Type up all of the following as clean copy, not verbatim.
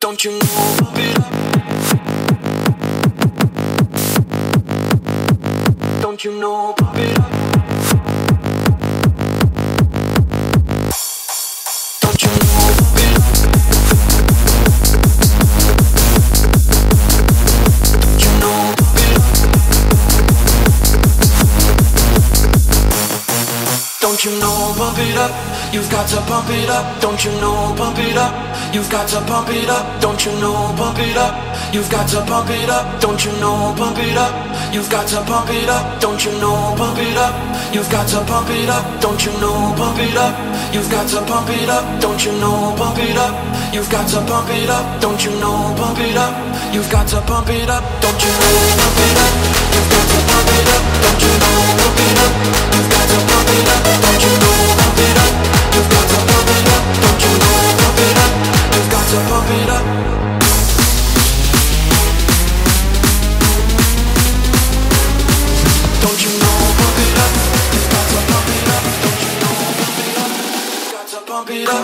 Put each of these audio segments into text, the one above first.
Don't you know, pump it up. Don't you know, pump it up. Don't you know, pump it up. Don't you know, pump it up. Don't you know, pump it up. You've got to pump it up. Don't you know, pump it up. You've got to pump it up. Don't you know, pump it up. You've got to pump it up. Don't you know, pump it up. You've got to pump it up. Don't you know, pump it up. You've got to pump it up. Don't you know, pump it up. You've got to pump it up. Don't you know, pump it up. You've got to pump it up. Don't you know, pump it up. You've got to pump it up. Don't you know, pump it up. You've got to pump it up. Don't you know, pump it up. You've got to pump it up. Don't you know, pump it up. You've got to pump it up. Don't you know, pump it up. You've got to pump it up. Don't you know, pump it up. You've got to pump it up. Don't you know, pump it up. You've got to pump it up.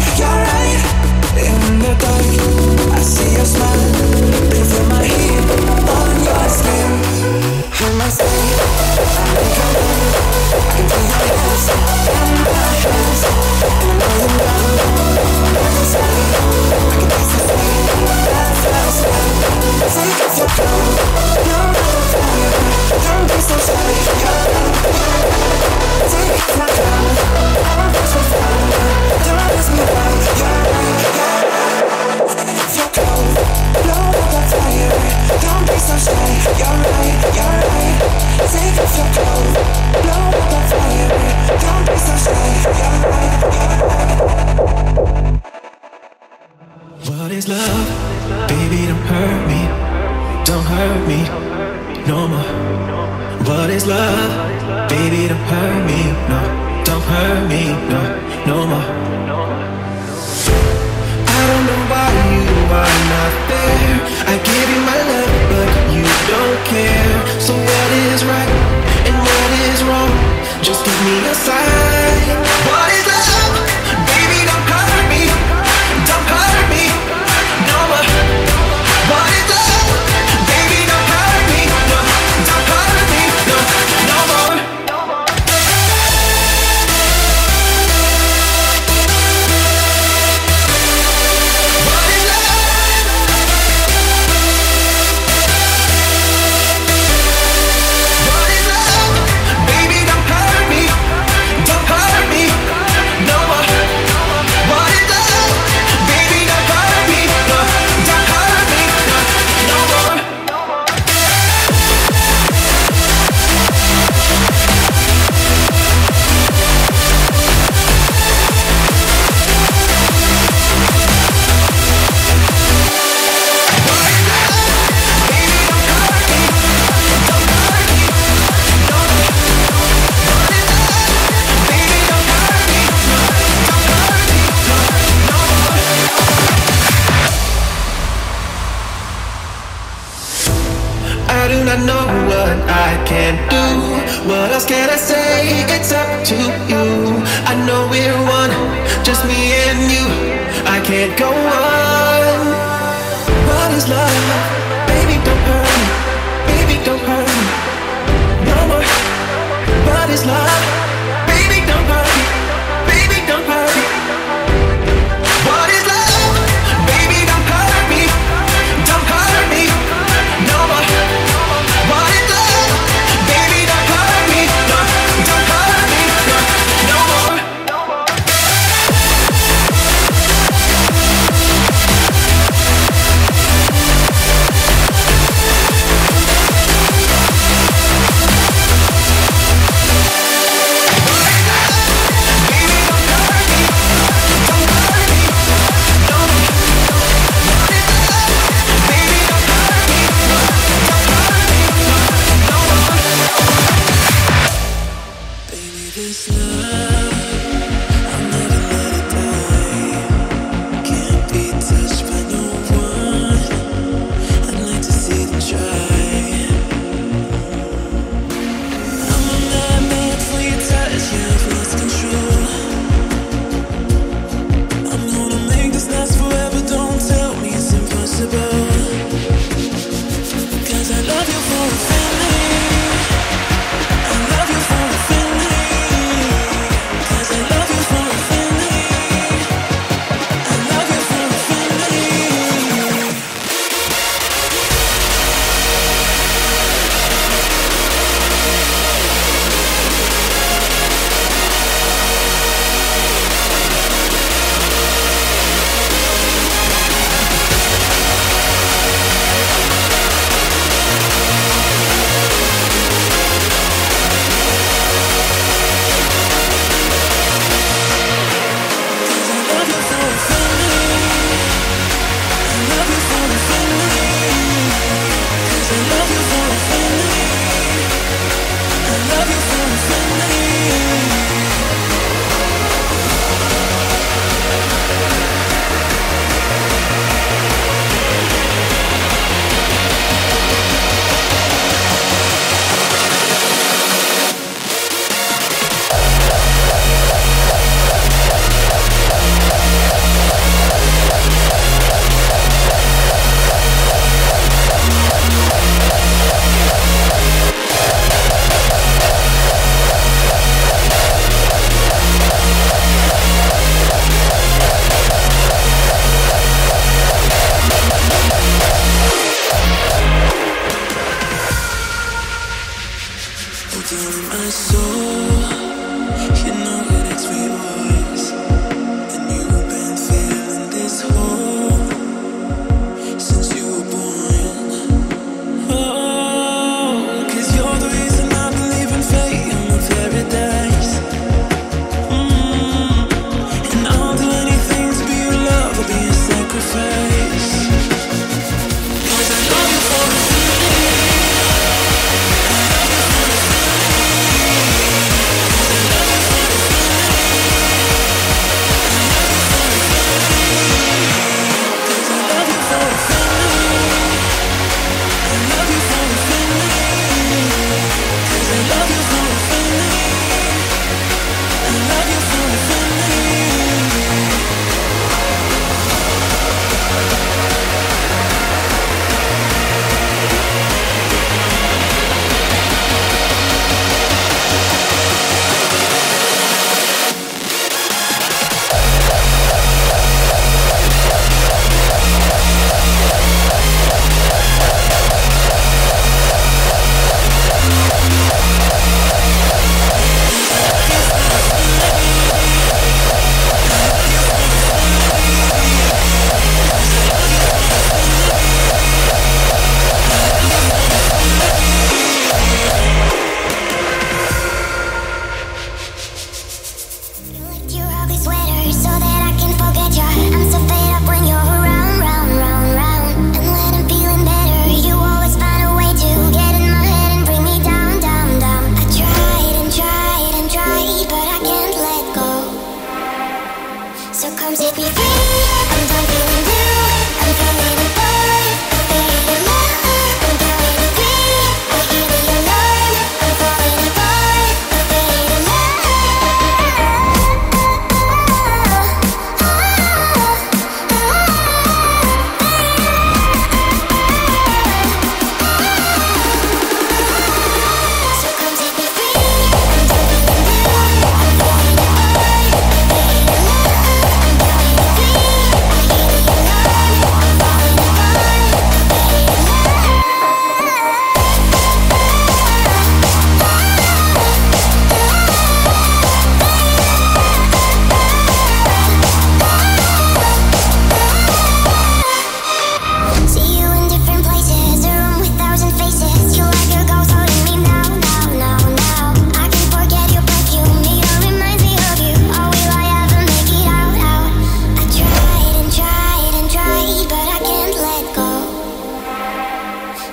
In the dark, I see your smile, breathe in my heat. don't hurt me no more. What is love? Baby, don't hurt me, no. Don't hurt me, no, no more. I don't know why you are not there. I give you my love, but you don't care. So what is right and what is wrong? Just give me a sign. What is love? Baby, don't hurt me. Don't hurt me no more. What is love? Baby, don't hurt me. No, don't hurt me. No, no more. What is love? What is love? Baby, don't hurt me. Don't hurt me no more. What is love? Baby, don't hurt me. No, don't hurt me. No, no more. I do not know what I can do. What else can I say? It's up to you. I know we're one, just me and you. I can't go on. What is love? Baby, don't hurt me. Baby, don't hurt me no more. What is love? Baby, don't hurt me. Baby, don't hurt me. What is love? Baby, don't hurt me. Don't hurt me no more. What is love? Baby, don't hurt me. No, don't hurt me. No, no more. This love, I'll never let it die. Can't be touched by no one. I'd like to see them try. I'm not made for your touch, yeah, I've lost control. I'm gonna make this last forever, don't tell me it's impossible. 'Cause I love you for a feeling. I love you for a feeling.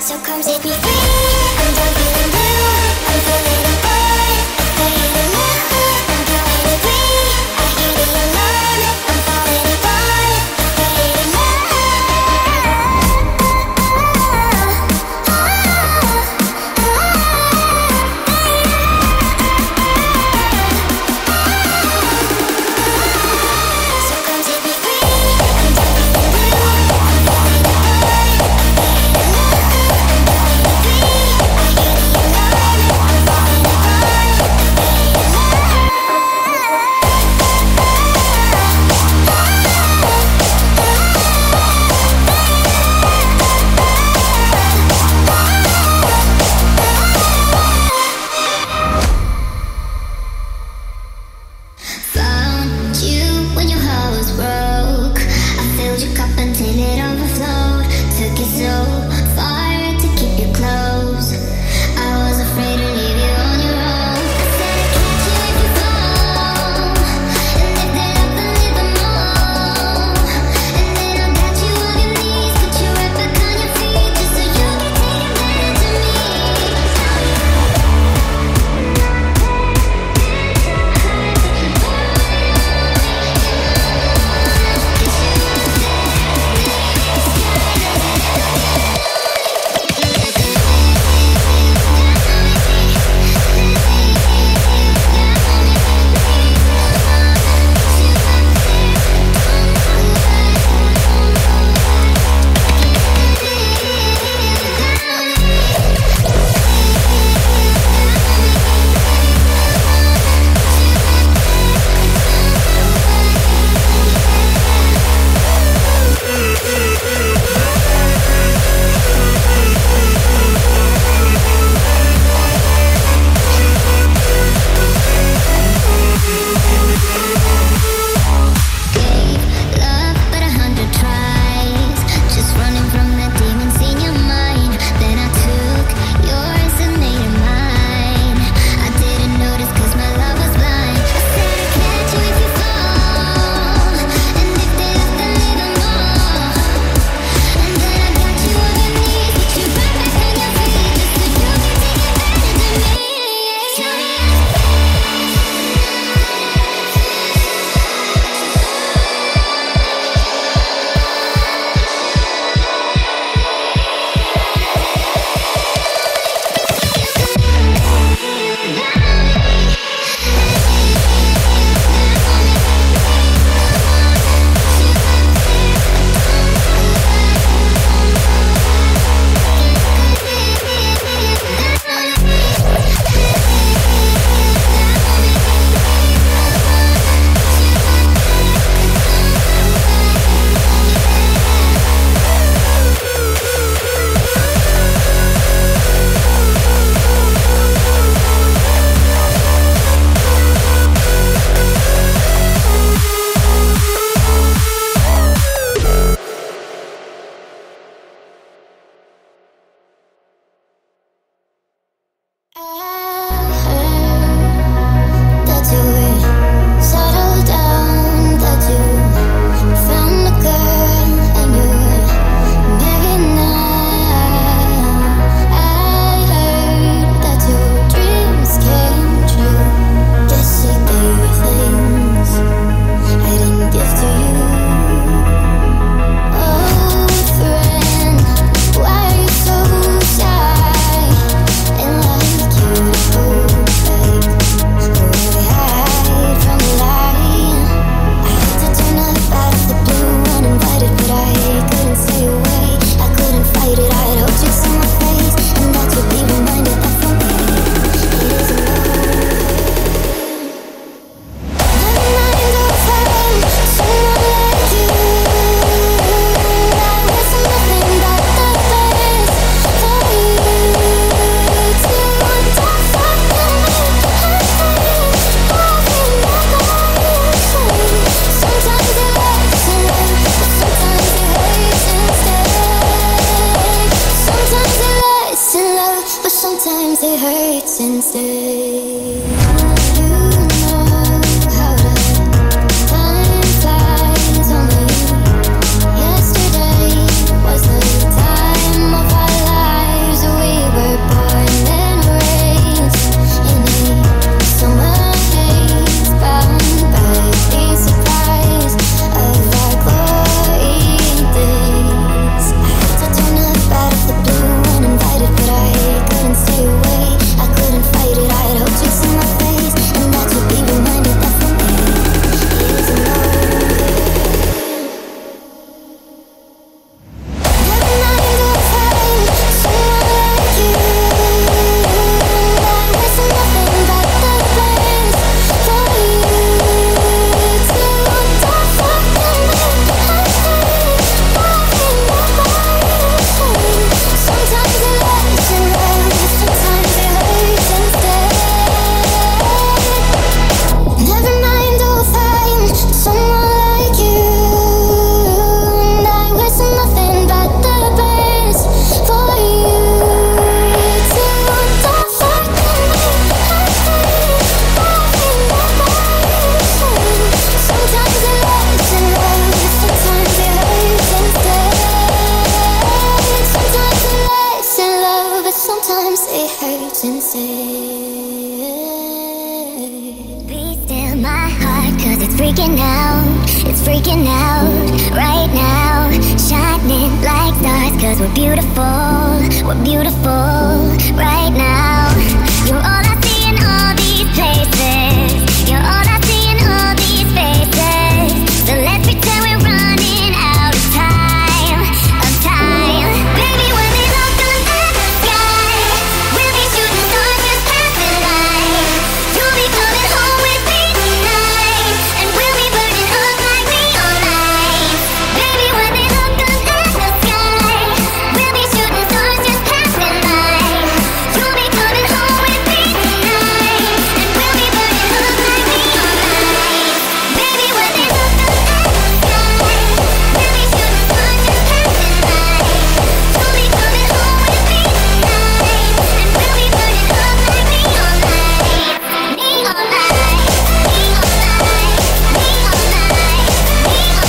So come set me free. I'm done feeling blue. I'm feeling bored. I'm feeling love. I'm feeling free. I hear the alarm. I'm falling apart. I'm feeling love. So come set me free. I'm done feeling blue. I'm feeling bored. I'm feeling Found you when your heart was broke. I filled your cup until it overflowed. Took it so far to keep you close. I was afraid to leave you on your own. I said I'd catch you if you fall, and if they love, then leave them all. And then I got you on your knees, put you right back on your feet, just so you can take advantage of me. Love but 100 tries, just running from the demons in your mind. Then I took yours and made it mine. I didn't notice 'cause my love was blind. I said I'd catch you if you fall, and if they love, then leave them all. And then I got you on your knees, put you right back on your feet, just so you can take advantage of me. That you settled down, that you found a girl and you're married now. I heard that your dreams came true. Guess she gave you things I didn't give to you. Oh, friend, why are you so shy and like you to hold back? Really hide from the light. I had to turn up out the blue uninvited, but I couldn't stay away. I couldn't fight it. I had hoped you'd see my face, and that you'd be reminded that for me it isn't over. Never mind, old friend, someone like you. I wish nothing but the best for you. To die for me, sometimes it hurts and sometimes it hurts instead. Sometimes it lasts in love, but sometimes it hurts instead. You know how to time flies, only you. Yesterday was the time of our lives. sometimes it hurts inside. Be still my heart, cause it's freaking out. It's freaking out right now. Shining like stars, cause we're beautiful. We're beautiful right now. You're all I see in all these places. You're all I see in all these faces. So let's pretend we're running out of time. Baby, when they look up at the sky, we'll be shooting stars just past the light. You'll be coming home with me tonight, and we'll be burning up like neon lights. Baby, when they look up at the sky, we'll be shooting stars just past the light. You'll be coming home with me tonight, and we'll be burning up like neon lights. Baby, when they look up at the sky, we'll be shooting stars just past the light. You'll be coming home with me tonight, and we'll be burning up like neon lights. Neon lights, neon lights, neon lights, neon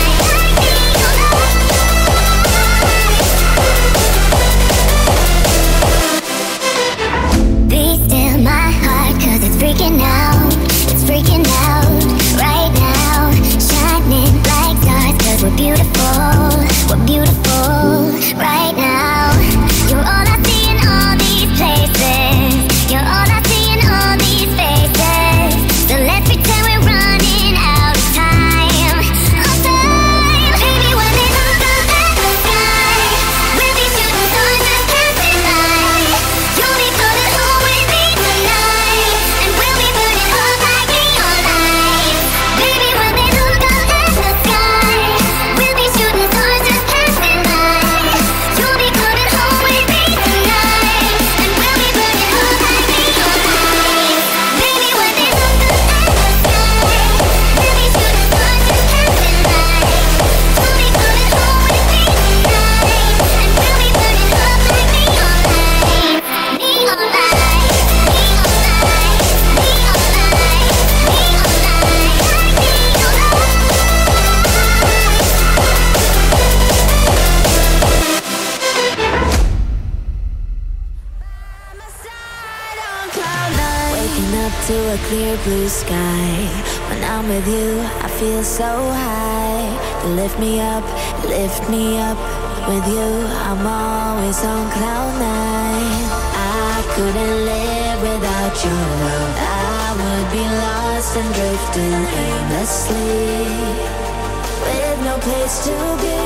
lights. Be still my heart, cause it's freaking out. It's freaking out right now. Shining like stars, cause we're beautiful. We're beautiful right now. You're all I see in all these places. You're all I see in all these faces. So let's pretend we're running out of time. Baby, when they look up at the sky, we'll be shooting stars just past the light. You'll be coming home with me tonight, and we'll be burning up like neon lights. Baby, when they look up at the sky, we'll be shooting stars just past the light. You'll be coming home with me tonight, and we'll be burning up like neon lights. Baby, when they look up at the sky, we'll be shooting stars just past the light. You'll be coming home with me tonight, and we'll be burning up like neon lights. Neon lights, neon lights, neon lights, neon Waking up to a clear blue sky. When I'm with you, I feel so high. You lift me up, lift me up. With you, I'm always on cloud nine. I couldn't live without your love. I would be lost and drifting aimlessly, with no place to be.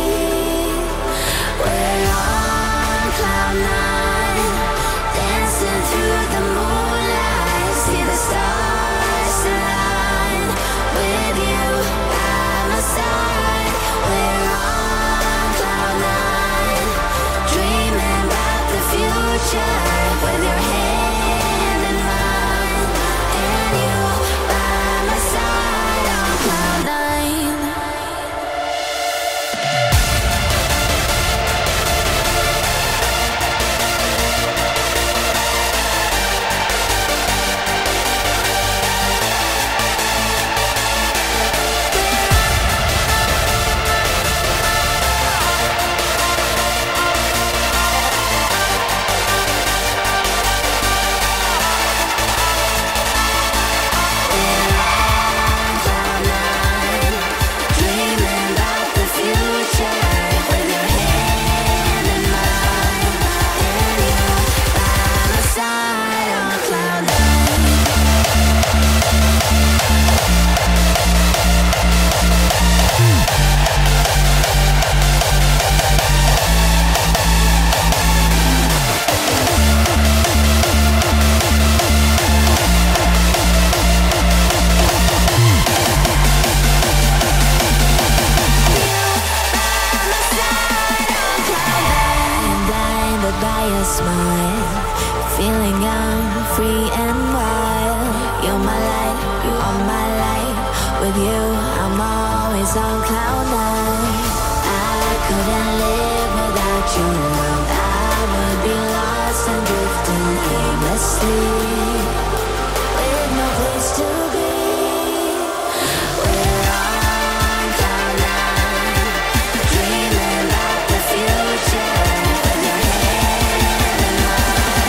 We're on cloud nine, dancing through the moonlight. See the stars align. With you by my side, we're on cloud nine, dreaming about the future. With your hand in mine, and you by my side on cloud nine. By your smile, feeling young, free and wild. You're my light, you are my light. With you, I'm always on cloud nine. I couldn't live without your love. I would be lost and drifting aimlessly, with no place to be. We're on cloud nine, dreaming about the future. With your hand in mine.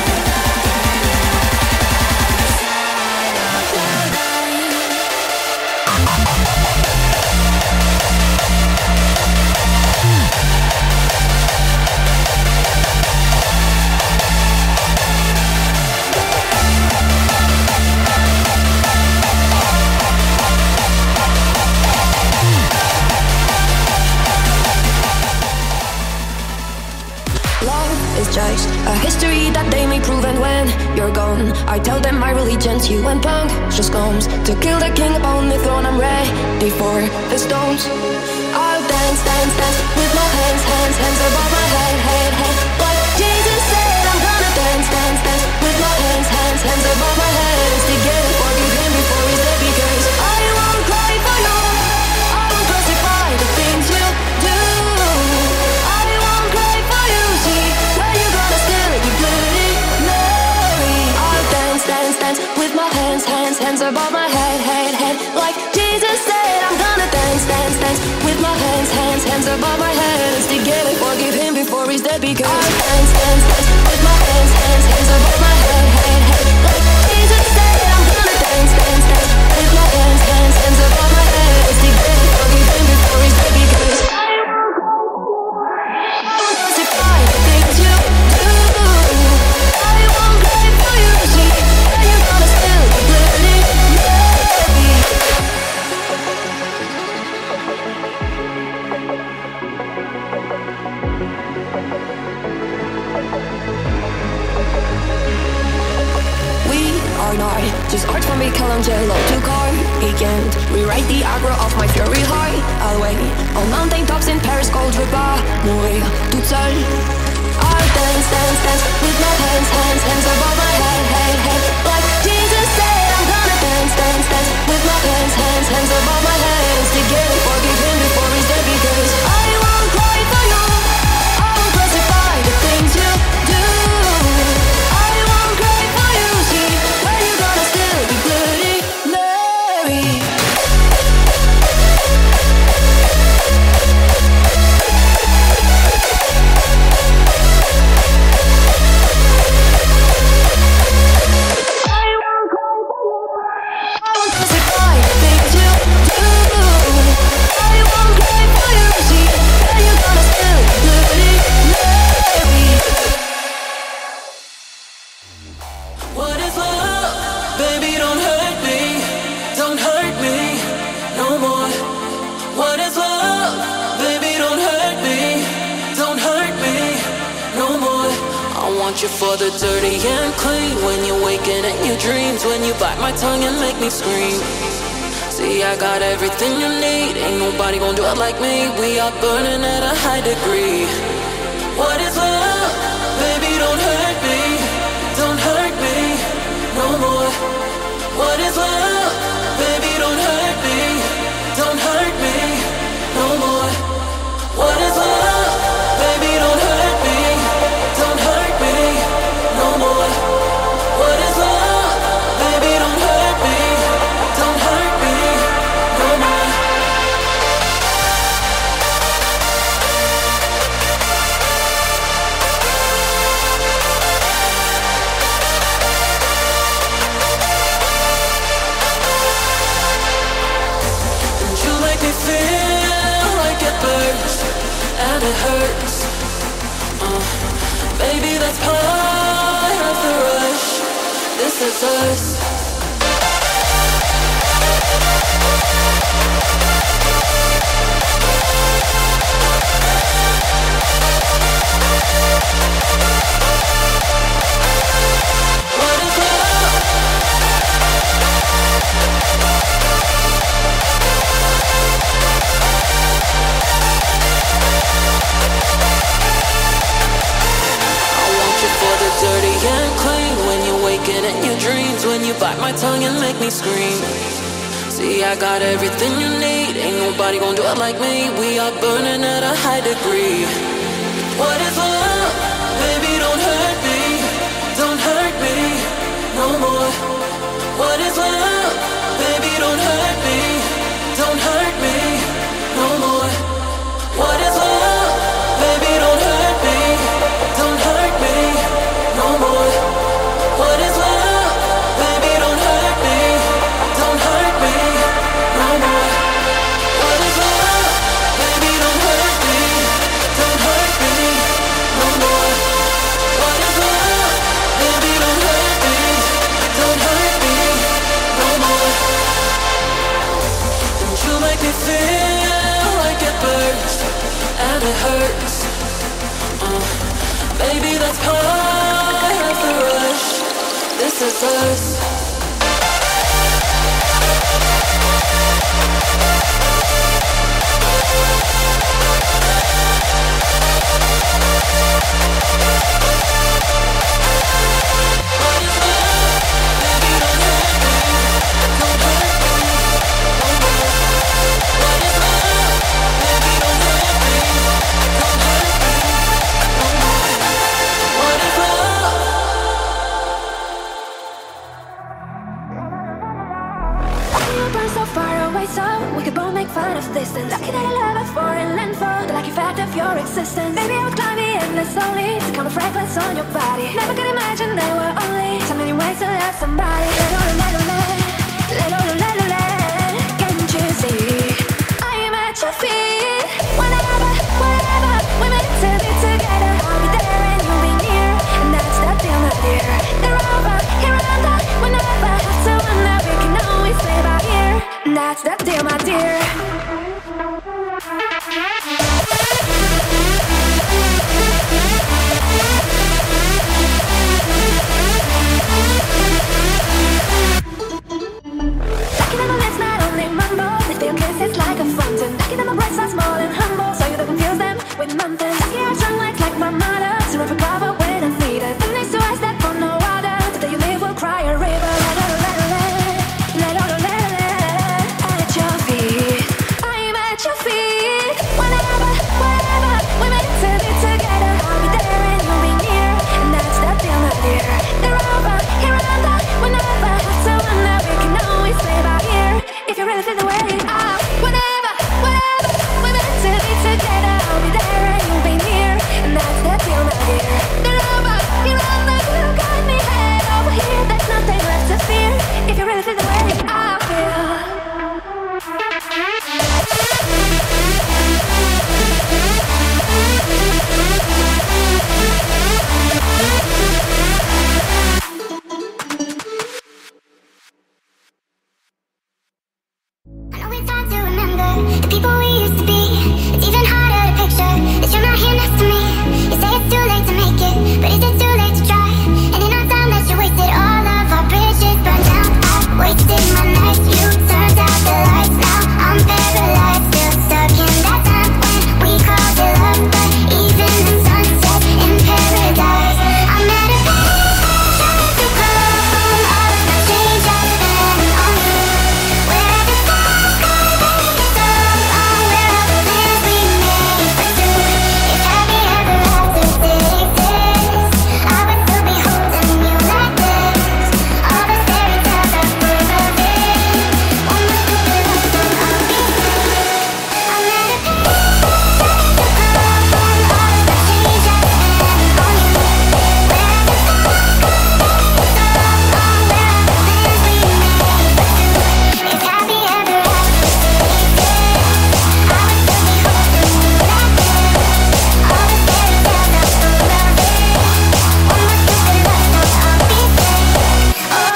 history that they may prove. And when you're gone, I tell them my religion's you. And punk just comes to kill the king upon the throne. I'm ready for the stones. I'll dance, dance, dance with my hands, hands, hands above my head, head, head. Like Jesus said, I'm gonna dance, dance, dance with my hands, hands, hands above my head. Together, forgive him before he's dead, because I won't cry for you. I won't crucify the things you do. I won't cry for you. See, where you gonna still be bloody Mary. I'll dance, dance, dance with my hands, hands, hands above my head, head, head. Like Jesus said, I'm gonna dance, dance, dance with my hands, hands, hands above my head. Together, forgive him before he's dead, because I'll dance, dance, dance with my hands, hands, hands above my head, head, head. Like Jesus said, I'm gonna dance, dance, dance with my hands, hands, hands above my head. Together, forgive him before he's dead, because I won't crucify the things you do. I won't cry for you. See, are you gonna still be bloody Mary? We are not just art from Michelangelo to Cardigan. Rewrite the aggro of my fury high. I'll wait on mountain tops in Paris, cold river, mourir toute seule. I'll dance, dance, dance with my hands, hands, hands above my head, head, head. Like Jesus said, I'm gonna dance, dance, dance with my hands, hands, hands above my head. Together, forgive him before he's dead, because I won't cry for you. I won't crucify the things you do. I won't cry for you. See, where you gonna still be bloody Mary. I won't crucify the things you do. I won't cry for you. See, where you gonna still be bloody Mary. What is love? Baby, don't hurt me. Don't hurt me no more. What is love? Baby, don't hurt me. Don't hurt me no more. I want you for the dirty and clean. When you're waking in your dreams, when you bite my tongue and make me scream. See, I got everything you need. Ain't nobody gonna do it like me. We are burning at a high degree. What is love? Baby, don't hurt me. Don't hurt me no more. What is love? Baby, don't hurt me. Don't hurt me no more. What is love? Baby, don't hurt me. Don't hurt me no more. What is love? Baby, don't hurt me. Don't hurt me no more. And you make me feel like it burns and it hurts. Baby, that's part of the rush. This is us. What is love? I want you for the dirty and clean. When you're waking in your dreams, when you bite my tongue and make me scream. See, I got everything you need. Ain't nobody gonna do it like me. We are burning at a high degree. What is love? Baby, don't hurt me. Don't hurt me no more. What is love? Baby, don't hurt me. Don't hurt me no more. What is love? Baby, don't hurt me. Don't hurt me no more. What is love? Baby, don't hurt me. Don't hurt me no more. What is love? Baby, don't hurt me. Don't hurt me no more. What is love? Baby, don't hurt me. Don't hurt me no more. And you make me feel like it burns and it hurts. Baby, that's part restless. Distance. Lucky that I love a foreign landfall. The lucky fact of your existence. Maybe I would climb the endless slowly to count the fragments on your body. Never could imagine there were only so many ways to love somebody. Can't you see? I am at your feet. Whenever we're meant to be together, I'll be there and you'll be near. And that's the deal, my dear. They're over, here and under. Whenever, so whenever we can always live out here. And that's the deal, my dear. It's like a fountain. Lucky that my breasts are small and humble, so you don't confuse them with mountains. Lucky I have strong legs like my mother, so I recover when I'm needed. And next to us that for no other, today you live will cry a river. At your feet, I'm at your feet. Whenever we're meant to be together, I'll be there and you'll be near. And that's the deal, my dear. They're over, here and under. Whenever, so whenever we can always live out here. If you really feel the way I. Whenever we're meant to be together, I'll be there and you'll be near. And that's the deal, my dear. They're over, you're on the you got me head over here. There's nothing left to fear. If you really feel the way I feel. The people we used to be, it's even harder to picture that you're not here next to me. You say it's too late to make it, but is it too late to try? And in our time that you wasted, all of our bridges burned down. I wasted my nights, you turned out the lights. Now I'm paralyzed, still stuck in that time when we called it love. But even the sunset in paradise, I'm at a pace, trying to come. All of my change I spent on you. Where the stars go, baby, it's all where all the plans we made for two. If happy ever after exists, I would still be holding you like this. All the fairy tales are full of it. One more stupid love song, I'll be safe. I'm at a pace, trying to come. All of the change I spent on you. Where the stars go, baby, it's all where all the plans we made for two. If happy ever after exists, I would still be holding you like this. All the fairy tales are full of it. One more stupid love song, I'll be safe.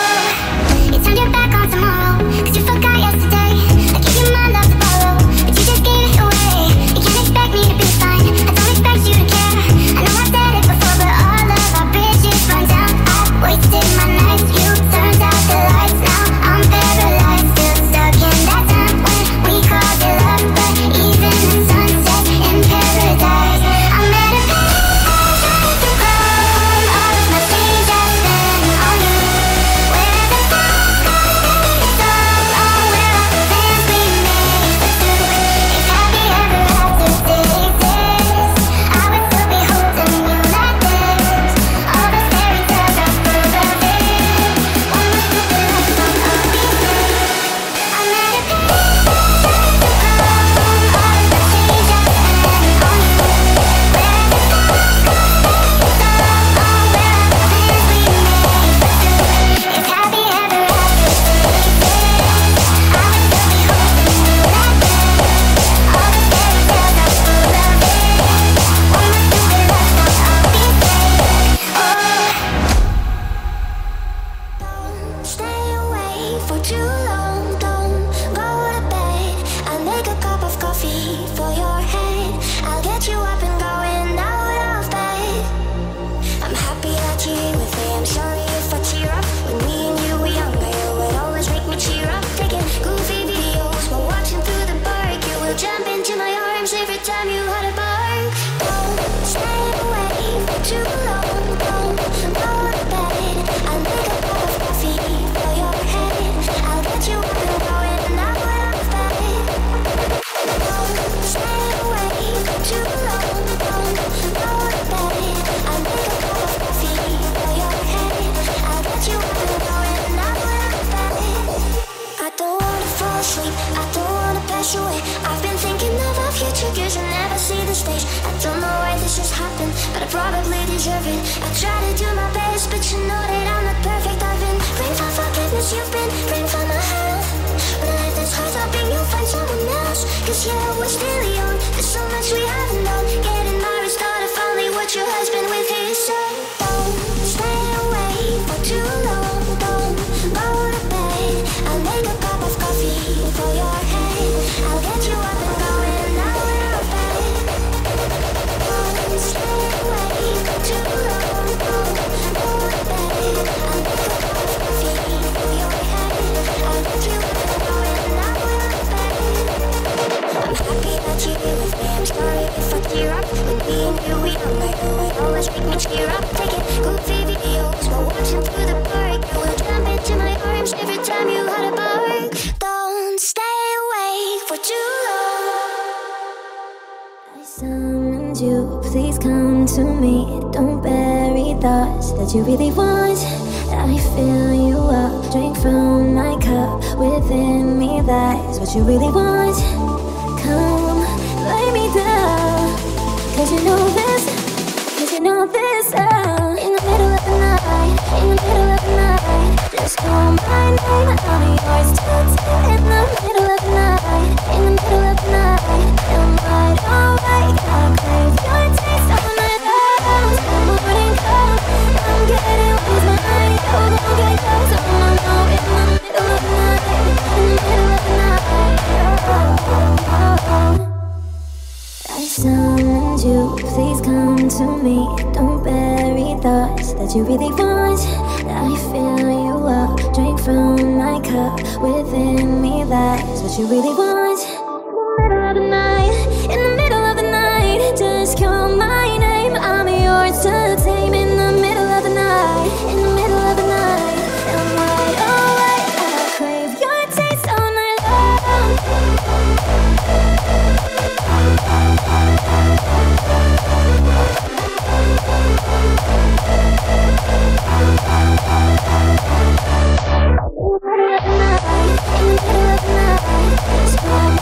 Oh, you turned your back on tomorrow, 'cause you forgot yesterday. I gave you my love to borrow, but you just gave it away. You can't expect me to be fine, I don't expect you to care. I know I've said it before, but all of our bridges burned down. I wasted my nights, you turned out the lights. Now I'm paralyzed, still stuck in that time when we called it love. But even the sunset in paradise, I'm at a pace, trying to come. All of my change I spent on you. Where the stars go, baby, it's all where all the plans we made for two. If happy ever after exists, I would still be holding you like this. All the fairy tales are full of it. probably deserve it. I try to do my best, but you know that I'm not perfect. I've been praying for forgiveness, you've been praying for my health. When life is hard, hoping you'll find someone else. Cause yeah, we're still young, there's so much we haven't done. Getting married, started finally what your husband with his son. Don't stay away for too long, don't go to bed. I'll make a cup of coffee for your head. I'll get you up and going, now we're in bed. Don't stay away for too long, don't go to bed. I'll make a cup of coffee for your head. I'll get you up and going, now we're in bed. I'm happy that you're here with me, I'm sorry if I tear up. When me and you were young, I know it always make me cheer up. Taking goofy videos while watching through the park. You will jump into my arms every time you had a bark. Don't stay awake for too long. I summoned you, please come to me. Don't bury thoughts that you really want. I fill you up, drink from my cup. Within me, that's what you really want. Come, lay me down. Cause you know this, in the middle of the night, in the middle of the night. Just call my name, I'll be yours till 10. In the middle of the night, in the middle of the night. Am I alright? I crave your taste all night long. Till morning comes, I'm getting with my mind. Oh, don't get close, oh no, no. In the middle of the night, in the middle of the night. Oh, oh, oh, oh. I summoned you, please come to me. Don't bury thoughts that you really want. I fill you up, drink from my cup. Within me, that's what you really want. In the middle of the night, in the middle of the night. Just call my name, I'm yours to tame. In the middle of the night, in the middle of the night. Am I alright? I crave your taste all night long. In the middle of the night,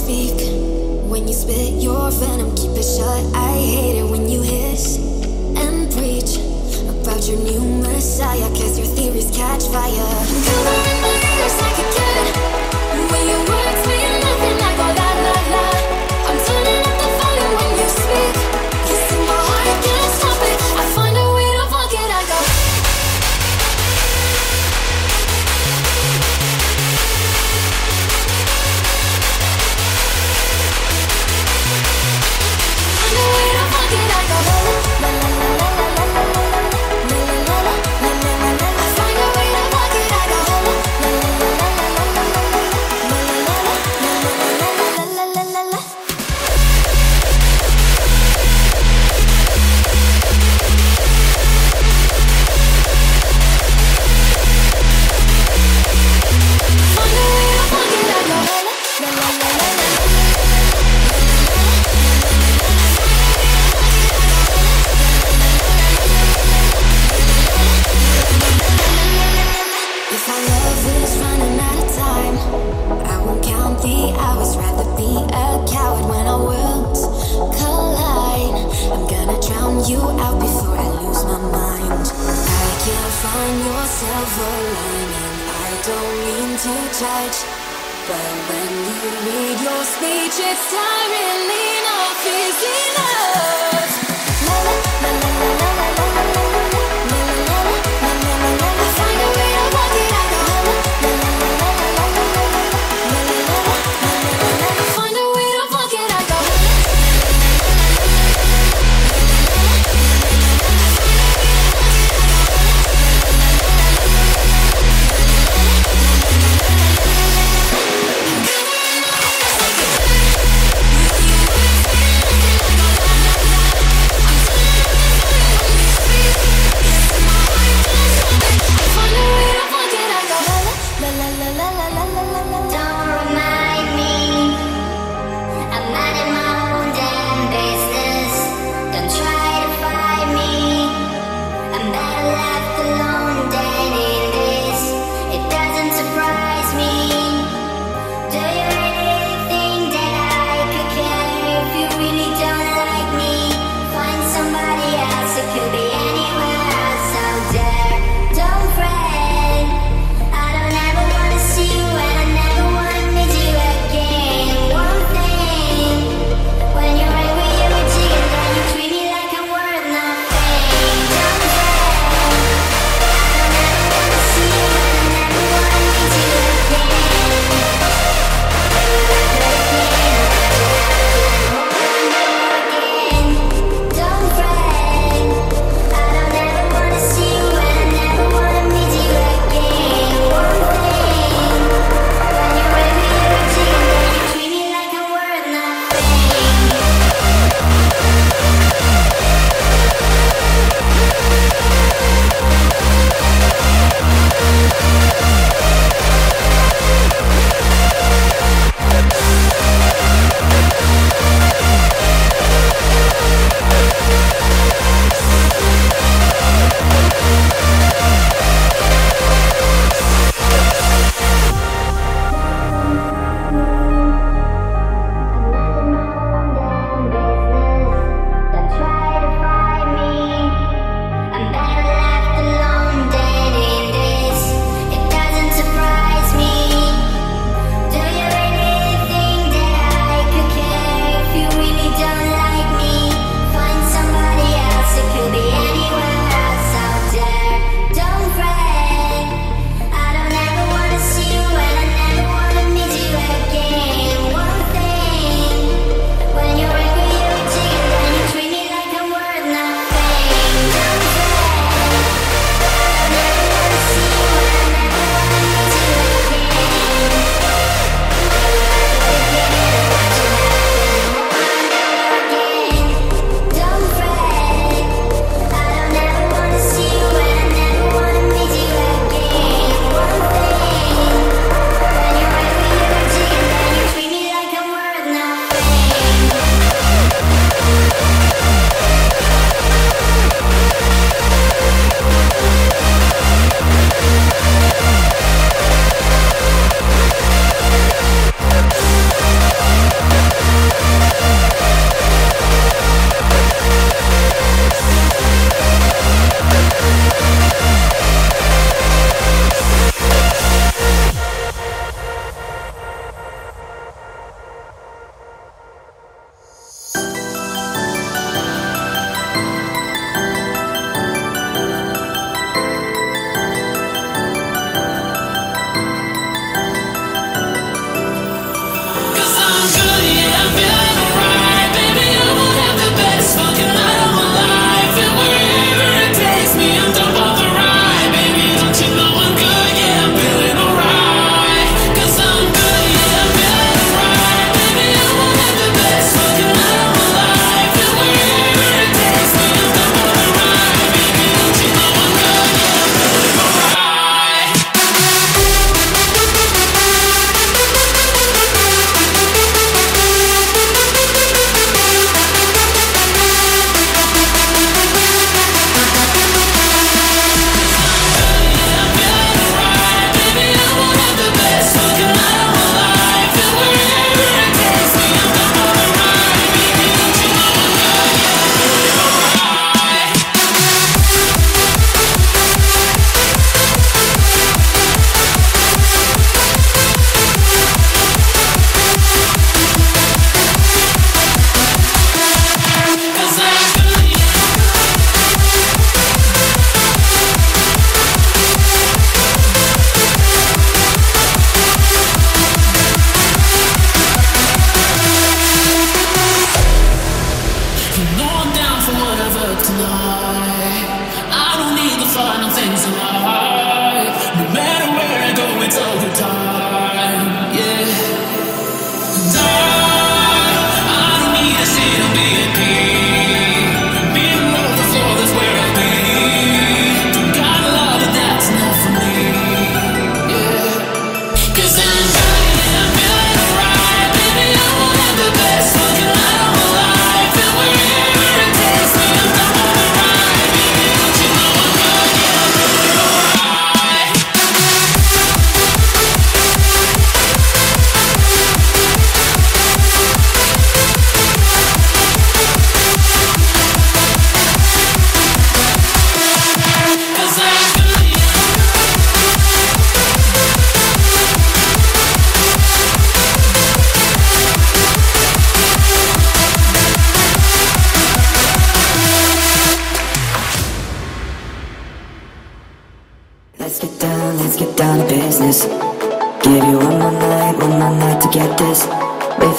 speak, when you spit your venom, keep it shut. I hate it when you hiss and preach about your new messiah, cause your theories catch fire. Covering my ears like a kid, when your words mean nothing, I go la la la. I'm turning up the volume when you speak. You see my heart, can't stop it. I find a way to fuck it, I go. Find a way to fuck it, I go. La la la la la la la la la. La la la la la la la. I find a way to fuck it, I go. La la la la la la la la la. La la la la la la la la. Find a way to fuck it, I go. La la la la la la. If our love is running out of time, I won't count the hours. Rather be a coward when our worlds collide. I'm gonna drown you out before I lose my mind. I can't find your silver lining. I don't mean to judge, but when you read your speech, it's tiring. Enough is enough. La la la la la la la la la la. La la la la la la la la. I find a way to walk it, I go. La la la la la la la la la. La la la la la la la. I find a way to walk it, I go. Don't fret, I don't ever wanna see you, and I never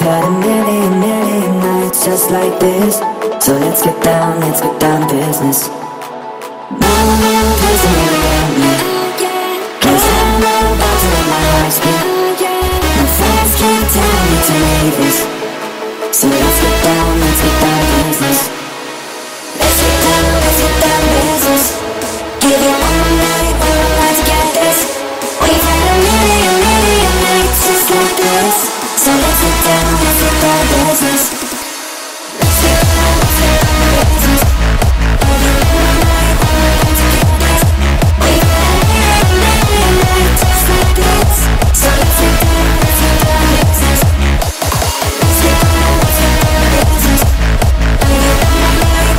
had a million nights just like this. So let's get down to business. No one doesn't really want me, 'cause I'm about to let my heart speak. My friends keep telling me to leave this. So let's get down to business. Let's get down to business. Give you one night to get this. We've had a million nights just like this. So let's get down to business. Let's get down to business. We've had a million nights just like this. So let's get down to business. Let's get down to business. We've had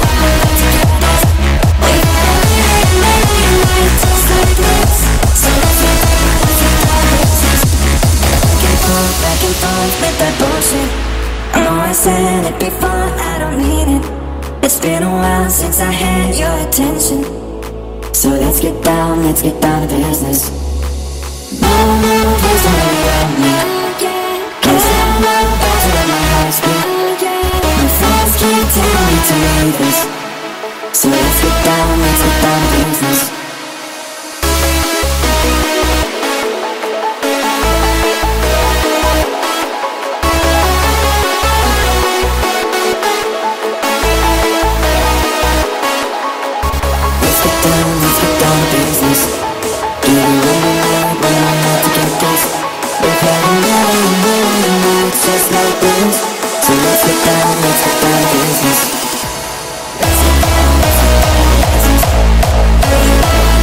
a million nights just like this. So let's get down to business. Back and forth with that bullshit. I know I said it before, I don't mean it. It's been a while since I had your attention. So let's get down to business. No one please don't really want me, 'cause I'm about to let my heart speak. My friends keep telling me to leave this. So let's get down to business. Let's get down to business. Give you one night to get this. We've had a million nights just like this. So let's get down to business. Let's get down to business. We've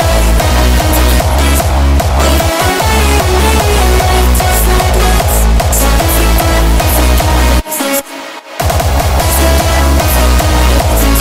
had a million nights just like this. So let's get down to business. Let's get down to business.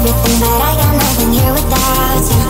everything, but I got nothing here without you.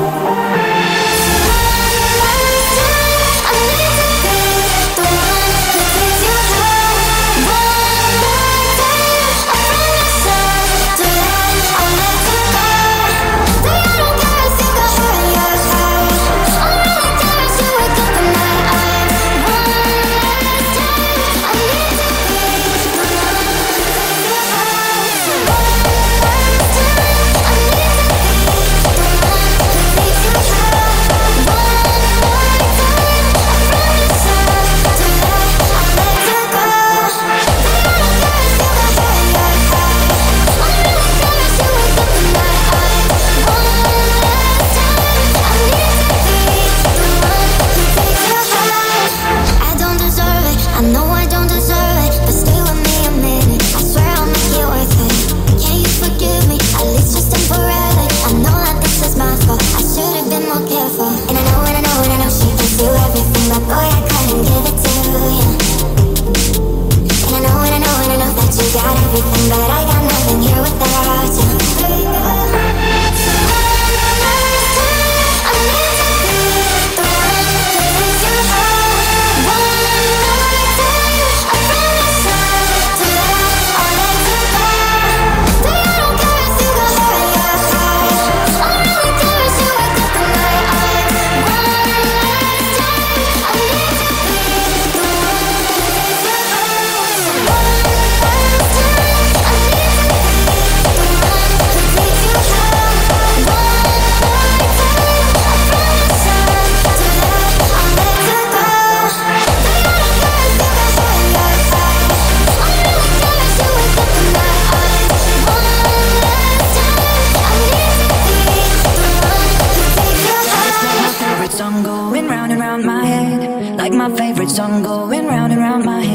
Song going round and round my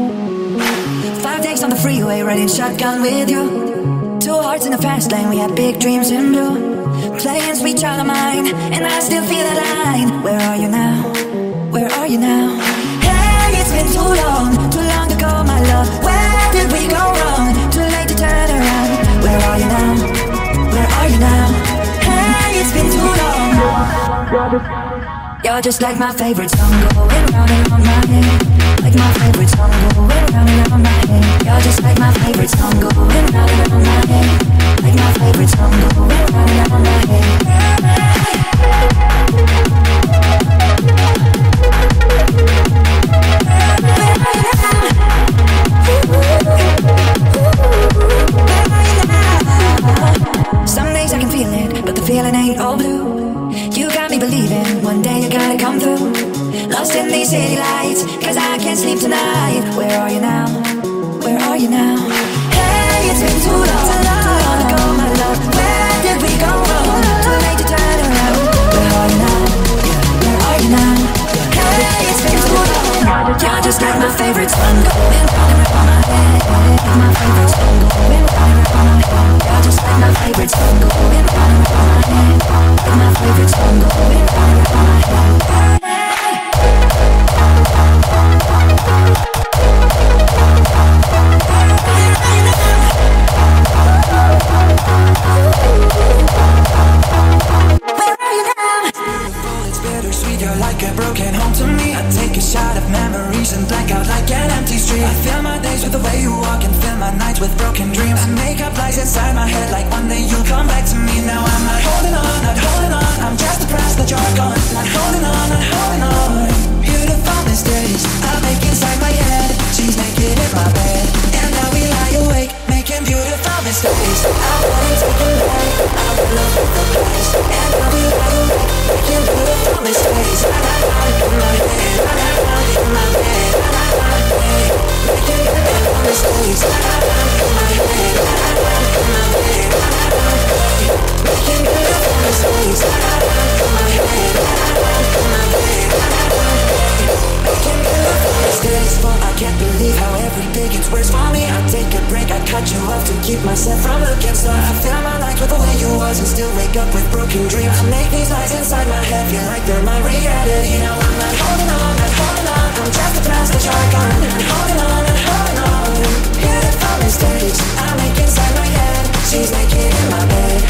head. 5 days on the freeway, riding shotgun with you. 2 hearts in the fast lane, we had big dreams in blue. Playing sweet child of mine, and I still feel that line. Where are you now? Where are you now? Hey, it's been too long ago, my love. Where did we go wrong? Too late to turn around. Where are you now? Where are you now? Hey, it's been too long. You're just like my favorite song going round and round my head. Like my favorite song going round and round my head. You're just like my favorite song going round and round my head. Like my favorite song going round and round my head. Some days I can feel it, but the feeling ain't all blue. You got me believing, one day you gotta come through. Lost in these city lights, cause I can't sleep tonight. Where are you now? Where are you now? Hey, it's been too long ago, my love. Where did we go wrong? Too late to turn around. Where are you now? Where are you now? Hey, it's been too long. You're just like my favorite song going round and round my head. Like my favorite song going round and round my head. You're just like my favorite song going round and round my head. Like my favorite song going round and round my head. Like a broken home to me. I take a shot of memories and blank out like an empty street. I fill my days with the way you walk and fill my nights with broken dreams. I make up lies inside my head like one day you'll come back to me. Now I'm not holding on, not holding on. I'm just depressed that you're gone. Not holding on, not holding on. Beautiful mistakes I make inside my head. She's naked in my bed, and now we lie awake making beautiful mistakes. I wanna take a back, I will love with the place, and now we lie awake making beautiful mistakes. In my head, in my bed, making beautiful mistakes. In my head, in my bed, making beautiful mistakes. In my head, in my bed, making beautiful mistakes. But I can't believe how every day gets worse for me. I take a break, I cut you off to keep myself from looking star. I fill my life with the way you was and still wake up with broken dreams. I make these lies inside my head feel like they're my reality. Now I'm not holding on, not holding on. I'm just a past that you're gone. Not holding on, not holding on. Beautiful mistakes I make inside my head. She's naked in my bed,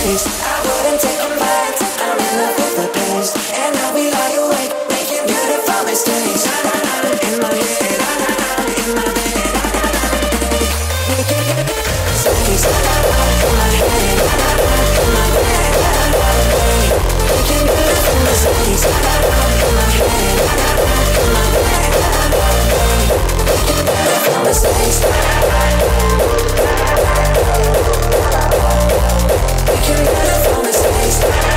mistakes. I wouldn't take them back. I'm in love with the pace, and now we lie awake, making beautiful mistakes. In my head, in my bed, making beautiful mistakes. In my head, in my bed, making beautiful mistakes. In my head, in my bed, making beautiful mistakes. Making beautiful mistakes.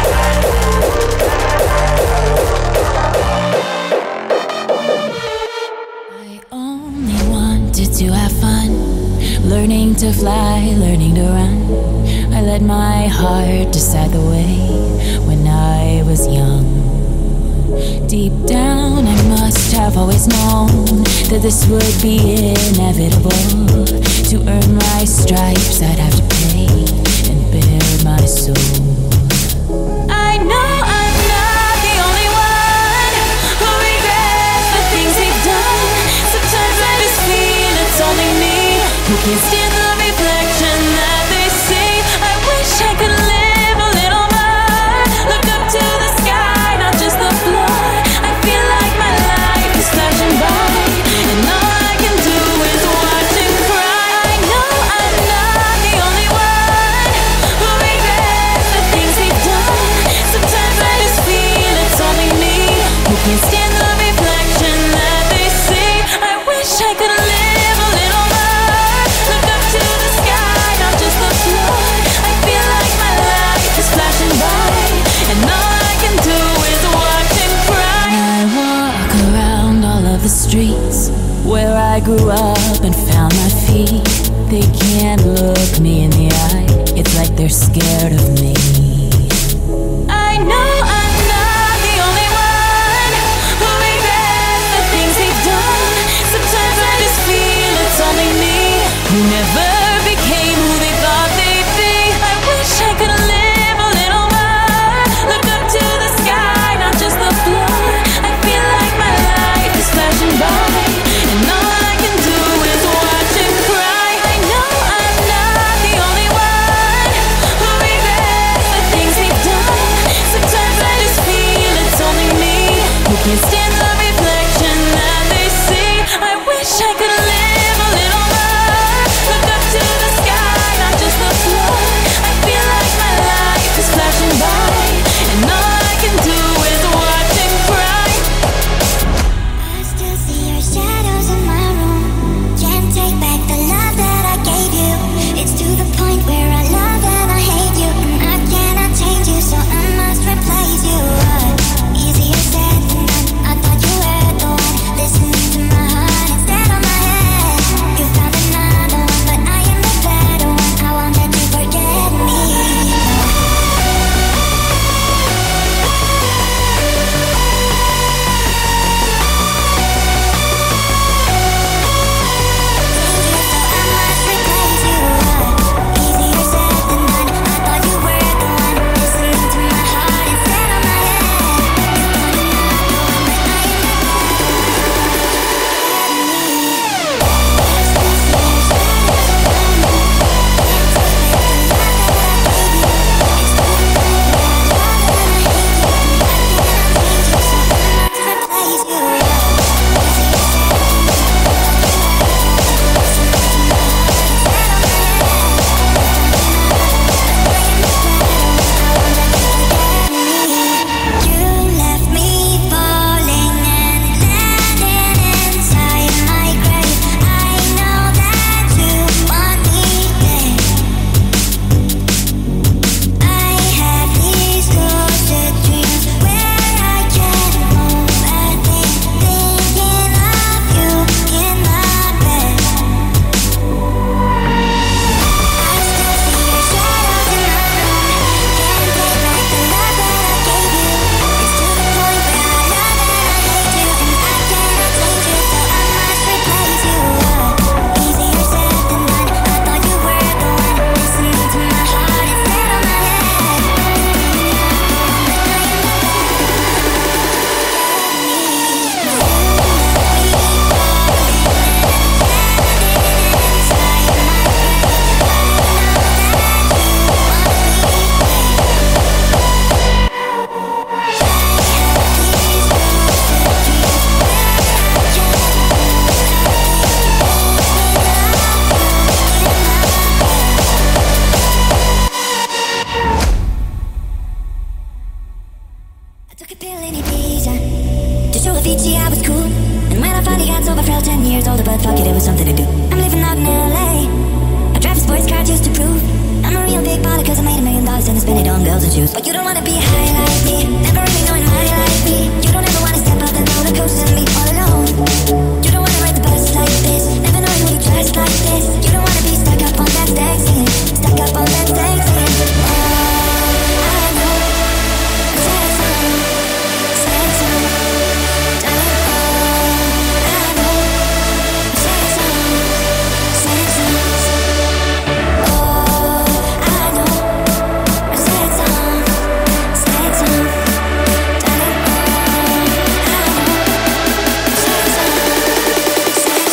I only wanted to have fun, learning to fly, learning to run. I let my heart decide the way when I was young. Deep down I must have always known that this would be inevitable. To earn my stripes I'd have to pay and bare my soul. I know I'm not the only one who regrets the things they've done. Sometimes I just feel it's only me who can't stand the reflection that they see. I wish I could live a little more, look up to the sky, not just the floor. I feel like my life is flashing by, and all I can do is watch and cry. I know I'm not the only one who regrets the things they've done. Sometimes I just feel it's only me who can't stand the reflection that they see. I wish I could live a little more, look up to the sky, not just the floor. I feel like my life is flashing by, and all I can do is watch and cry. I walk around all of the streets where I grew up and found my feet. They can't look me in the eye, it's like they're scared of me. I know I'm not the only one who regrets the things they've done. Sometimes I just feel it's only me who never became who they thought they'd be. I wish I could live a little more, look up to the sky, not just the floor. I feel like my life is flashing by, and all I can do is watch and cry. I know I'm not the only one who regrets the See, I was cool, and when I finally got sober, felt 10 years older, but fuck it, it was something to do. I'm living out in LA. I drive a sports car just to prove I'm a real big baller, cause I made $1 million and I spend it on girls and shoes. But you don't wanna be high like me, never really knowing why like me. You don't ever wanna step out the roller coaster and be all alone. You don't wanna ride the bus like this, never knowing who to dress like this. You don't wanna be stuck up on that stage singing, stuck up on that stage singing. I know, sad song, sad song, darling. I know, sad song, sad song. I know, sad song, sad song, darling. I know, sad song, sad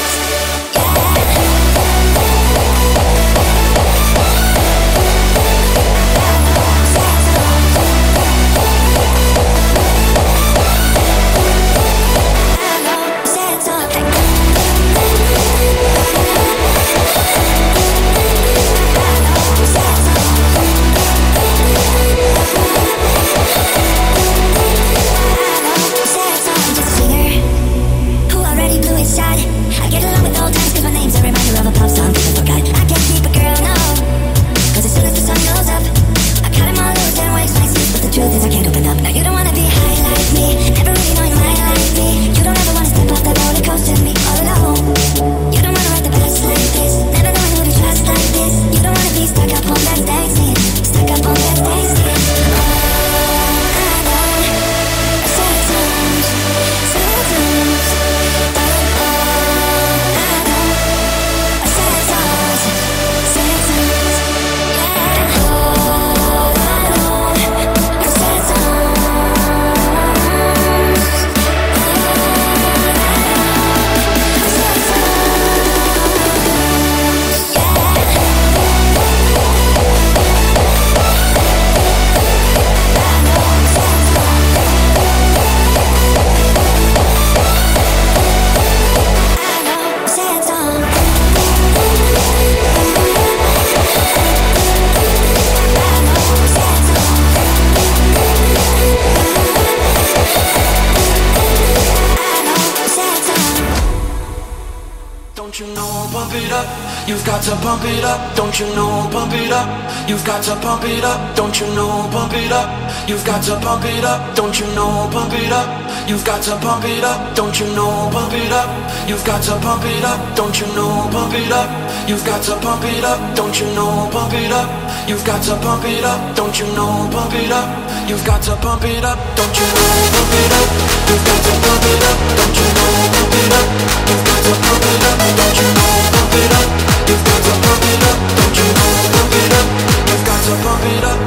Don't you know, pump it up, you've got to pump it up. Don't you know, pump it up, you've got to pump it up. Don't you know, pump it up, you've got to pump it up. Don't you know, pump it up, you've got to pump it up. Don't you know, pump it up, you've got to pump it up. Don't you know, pump it up, you've got to pump it up. Don't you know, pump it up, you've got to pump it up. Don't you know, pump it up, you've got to pump it up. Don't you know, pump it up, you've got to pump it up. Don't you know, pump it up, you've got to pump it up. Don't you know, pump it up, you've got to pump it up. Don't you know, pump it up, you've got to pump it up.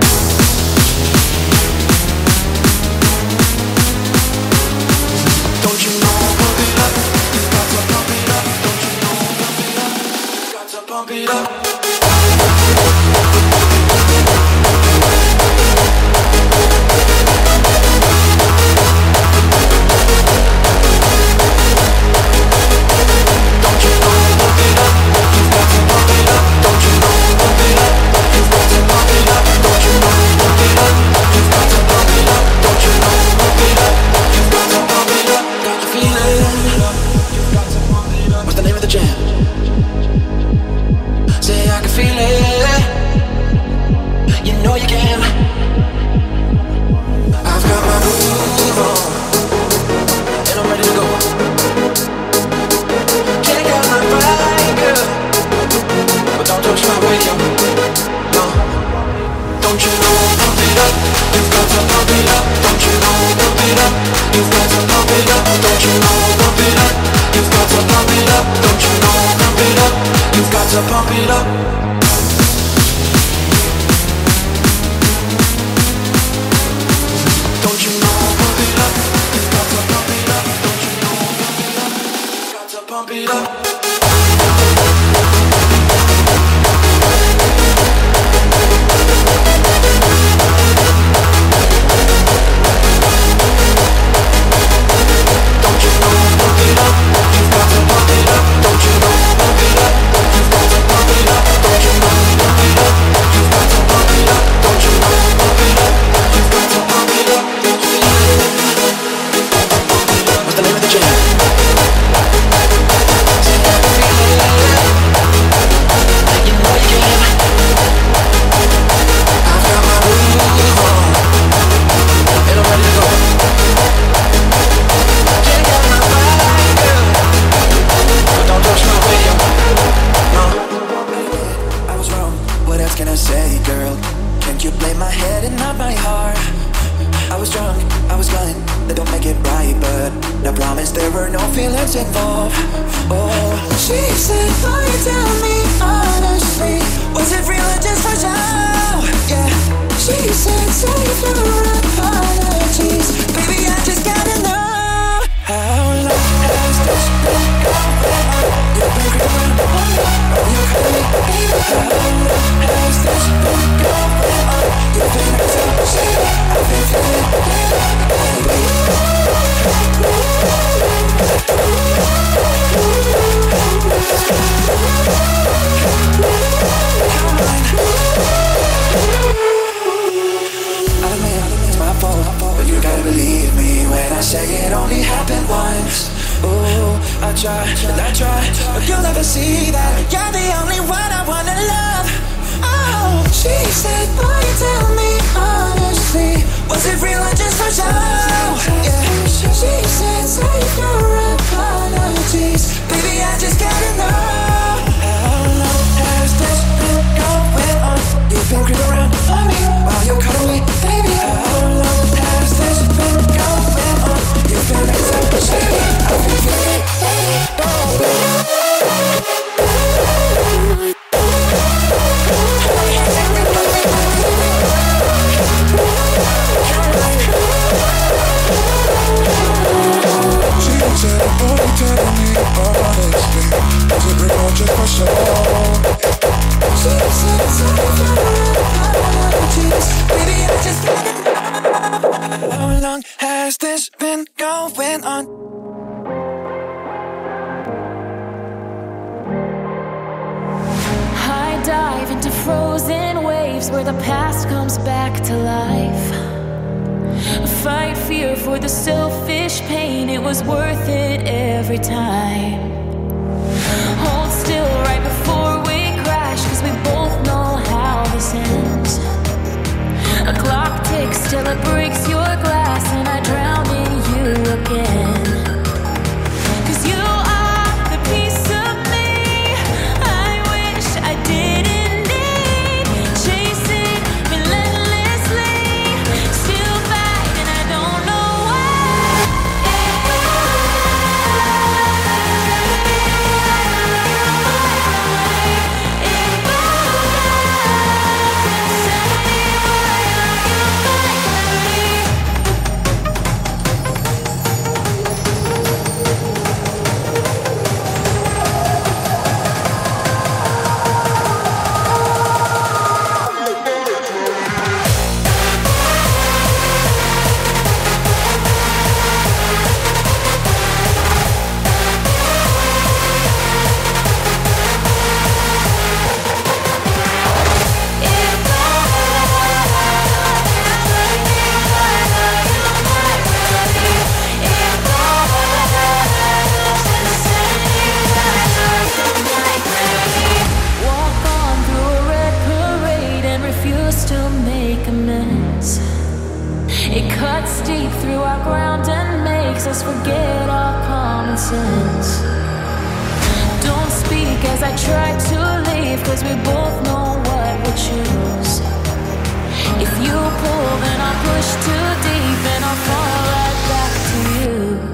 Don't you know, pump it up, you've got to pump it up. Don't you know, pump it up, you've got to pump it up. you blame my head and not my heart? I was drunk, I was blind, that don't make it right, but I promise there were no feelings involved. Oh, she said, boy, tell me honestly, was it real or just for show? Yeah, she said, save your apologies, baby, I just gotta know. How long has this been going on? You've been creeping around on me, are you calling me baby? How long has this been going on? You've been acting so shady, I've been feeling it's my fault, but you gotta believe me when I say it only happened once. Ooh, I try, and I try, but you'll never see that you're the only one I wanna love. Oh, she said, boy, tell me honestly, was it real or just for show? Yeah, she said, save your apologies, baby, I just gotta know. How long has this been going on? You've been creeping around on me while you're calling me baby. How long has this been going on? You've been acting so shady, I've been feeling She said, boy, tell me honestly, was it real or just for show? She said, save your apologies, baby, I just gotta know. How long has this been going on? I dive into frozen waves where the past comes back to life. Fight fear for the selfish pain, it was worth it every time. Hold still right before we crash, cause we both know how this ends. A clock ticks till it breaks your glass, and I drown in you again. Cause you are the piece of me I wish I didn't need. Chasing relentlessly, still fight, and I don't know why. It cuts deep through our ground and makes us forget our common sense. Don't speak as I try to leave, cause we both know what we choose. If you pull, then I'll push too deep and I'll fall right back to you.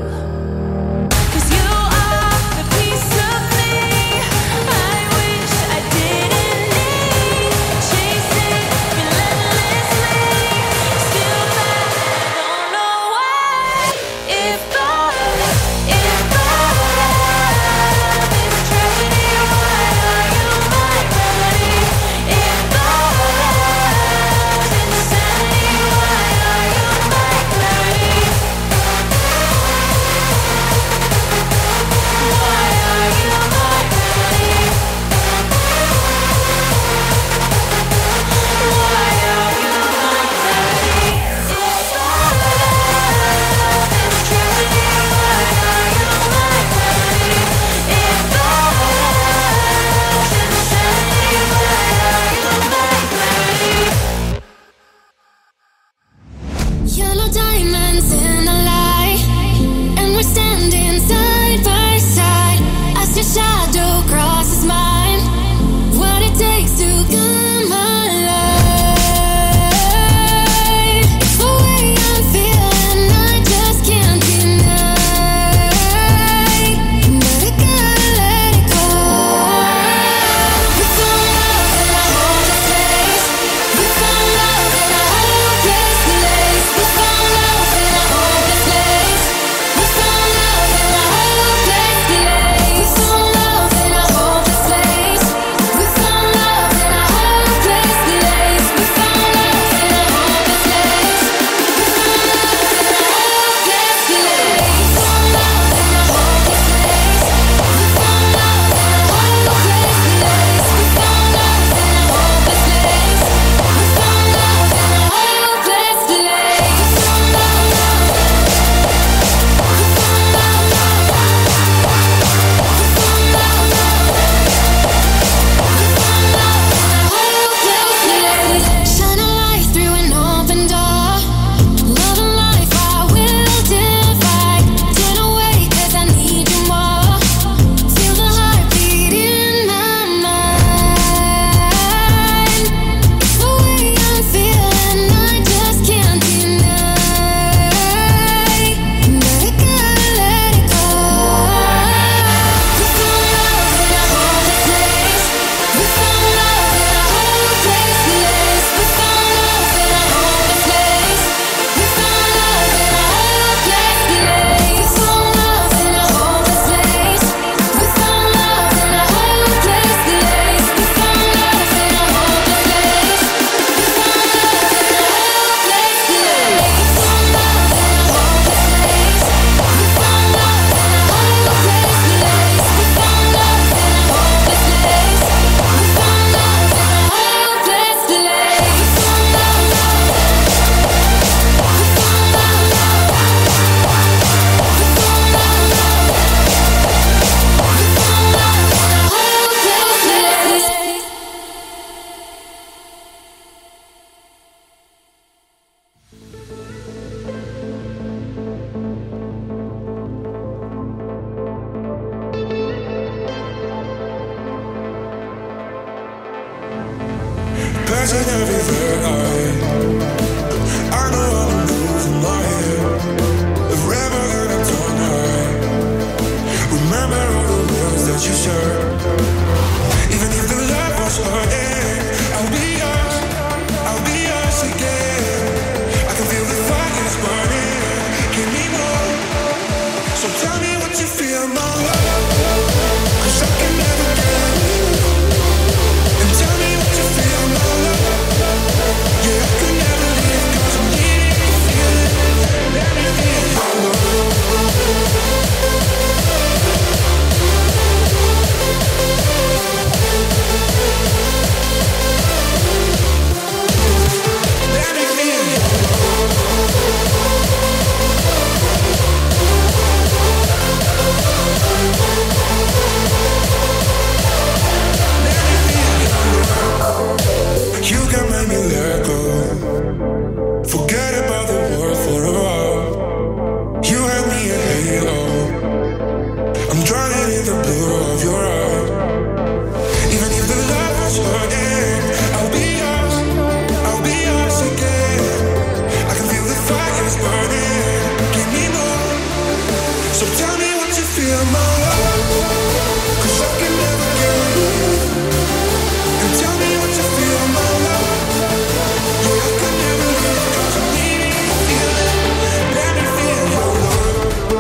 Forget about the world for a while. You had me a halo. I'm drowning in the blue of your eyes. Even if the love was hurting, I'll be yours again. I can feel the fire's burning. Give me more. So tell me what you feel, my love, 'cause I can never get enough. And tell me what you feel, my love. Yeah, I can never live 'cause I need to feel it. Let me feel your love.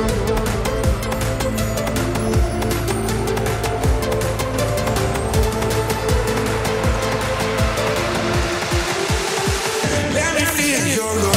Let me feel your love.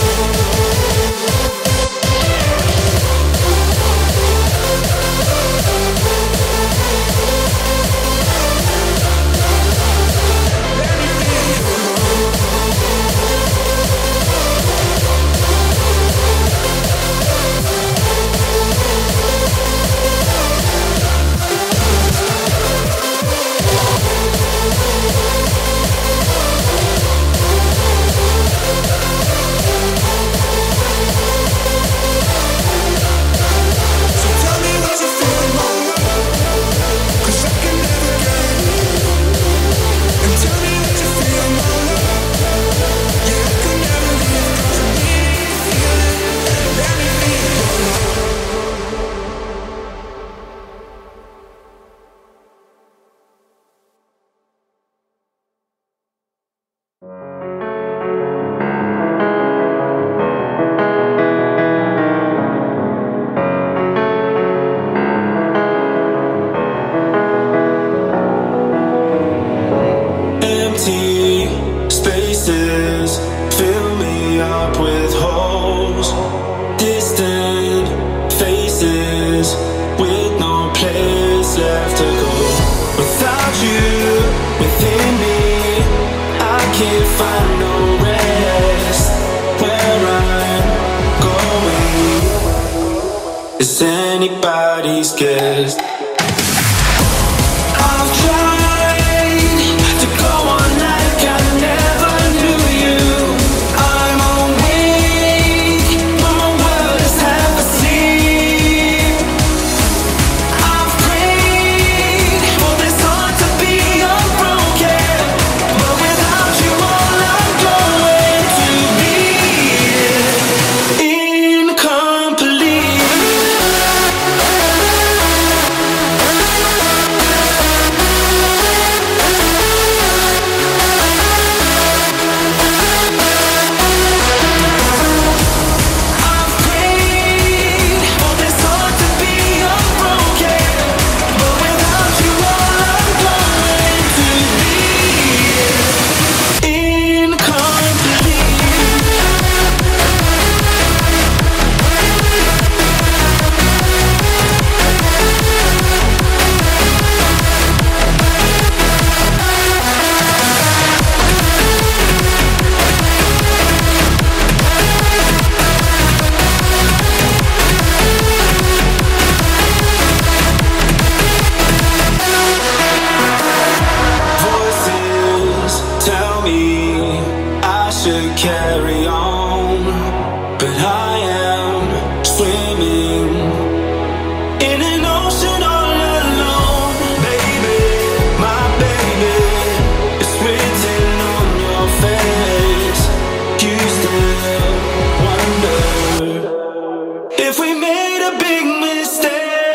Is anybody's guess? I've tried to go on like I never knew you. I'm awake, but my world is half asleep. I've prayed for this heart to be unbroken, but without you all I'm going to be incomplete. Carry on, but I am swimming in an ocean all alone. Baby, my baby, it's written on your face. You still wonder if we made a big mistake.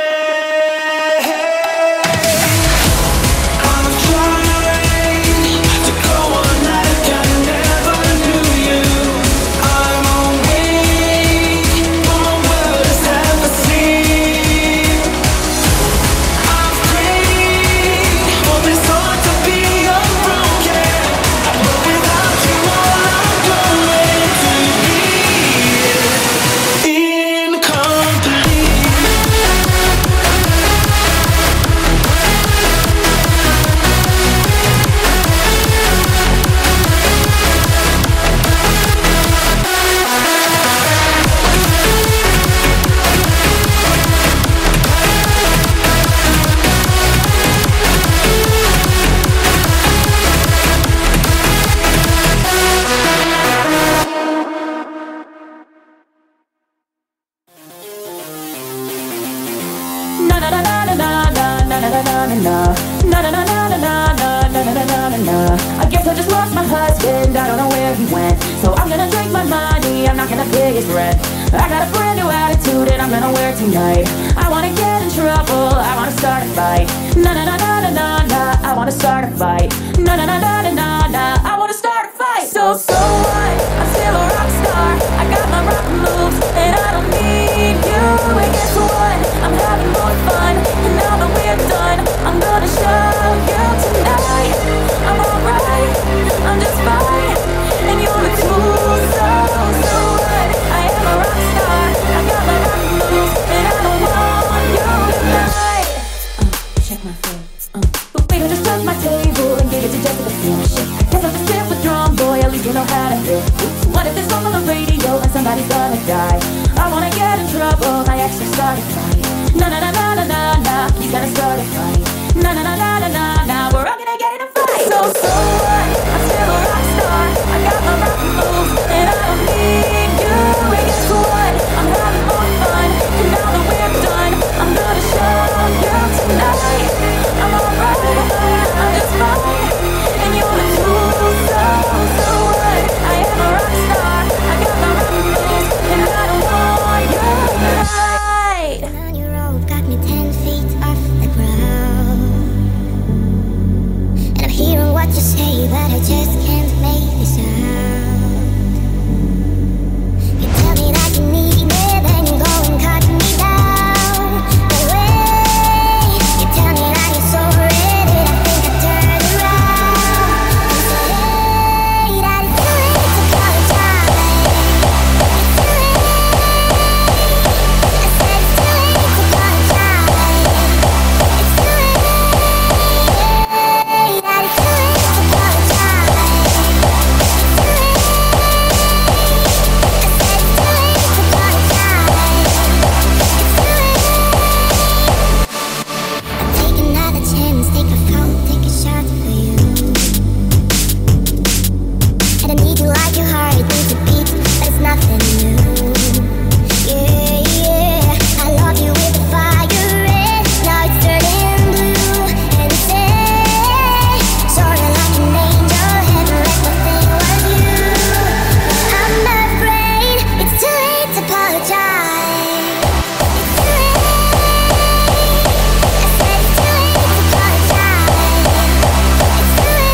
I've tried to go on like I never knew you. I'm awake. went. So I'm gonna drink my money, I'm not gonna pay his rent. I got a brand new attitude and I'm gonna wear it tonight. I wanna get in trouble, I wanna start a fight. Na na na na na na na, I wanna start a fight. Na na na na na na na, I wanna start a fight. So what? I'm still a rock star. I got my rock moves and I don't need you. And guess what? I'm having more fun. And now that we're done, I'm gonna show you tonight. I'm alright, I'm just fine. And you're a tool, so what? I am a rock star. I got my rock moves and I don't want you tonight. Check my phone. But we don't just touch my table and give it to Jessica Finish. Cause I'm just here with drum boy, at least you know how to do. What if this song on the radio and somebody's gonna die? I wanna get in trouble, my ex will start a fight. Na na na na na na na, he's gonna start a fight. Na na na na na na na, we're all gonna get in a fight. So what? I'm still a rock star. I got my rock moves and I don't need you. And guess what? I'm having more fun. And now that we're done, I'm gonna show you tonight. I'm alright, I'm just fine. And you're the tool, so what? I am a rock star. I got my rock moves and I don't want you tonight. On your road, got me 10 feet off the ground. And I'm hearing what you say, but I just can't make the sound. You tell me that you need me, then you go and cut me down. But wait, you tell me that you're so ready, I think I turn around. You say that it's too late to apologize. It's too late. I said it's too late to apologize. It's too late. That it's too late to apologize. It's too late. I said it's too late to apologize. It's too late. Take another chance, take a phone, take a shot for you. And I need you like your heart needs a beat, but it's nothing new. Yeah, yeah, I love you with the fire red, now it's turning blue. And you say, sorry like an angel, heaven let nothing was you. But I'm afraid it's too late to apologize. It's too late. I said it's too late to apologize. It's too late.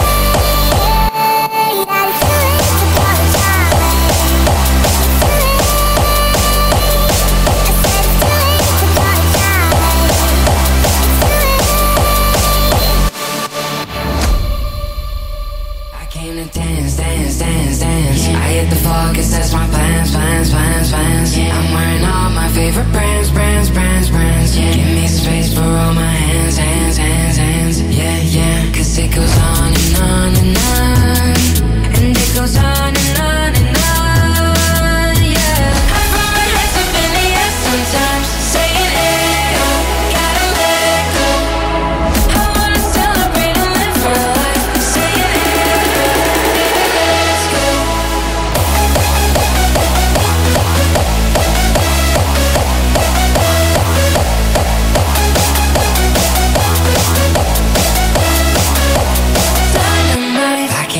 That it's too late to apologize. It's too late. I said it's too late to apologize. It's too late. I came to dance, dance, dance, dance. I hit the floor 'cause that's my plans, plans, plans, plans. I'm wearing all my favorite brands, brands, brands, brands. Give me space for all my hands, hands, hands, hands. Yeah, yeah, 'cause it goes on and on and on. And it goes on and on and on, yeah. I throw my hands up in the air sometimes, saying, hey, oh, gotta let go. I wanna celebrate and live for life, saying, hey, let's go. Dynamite. I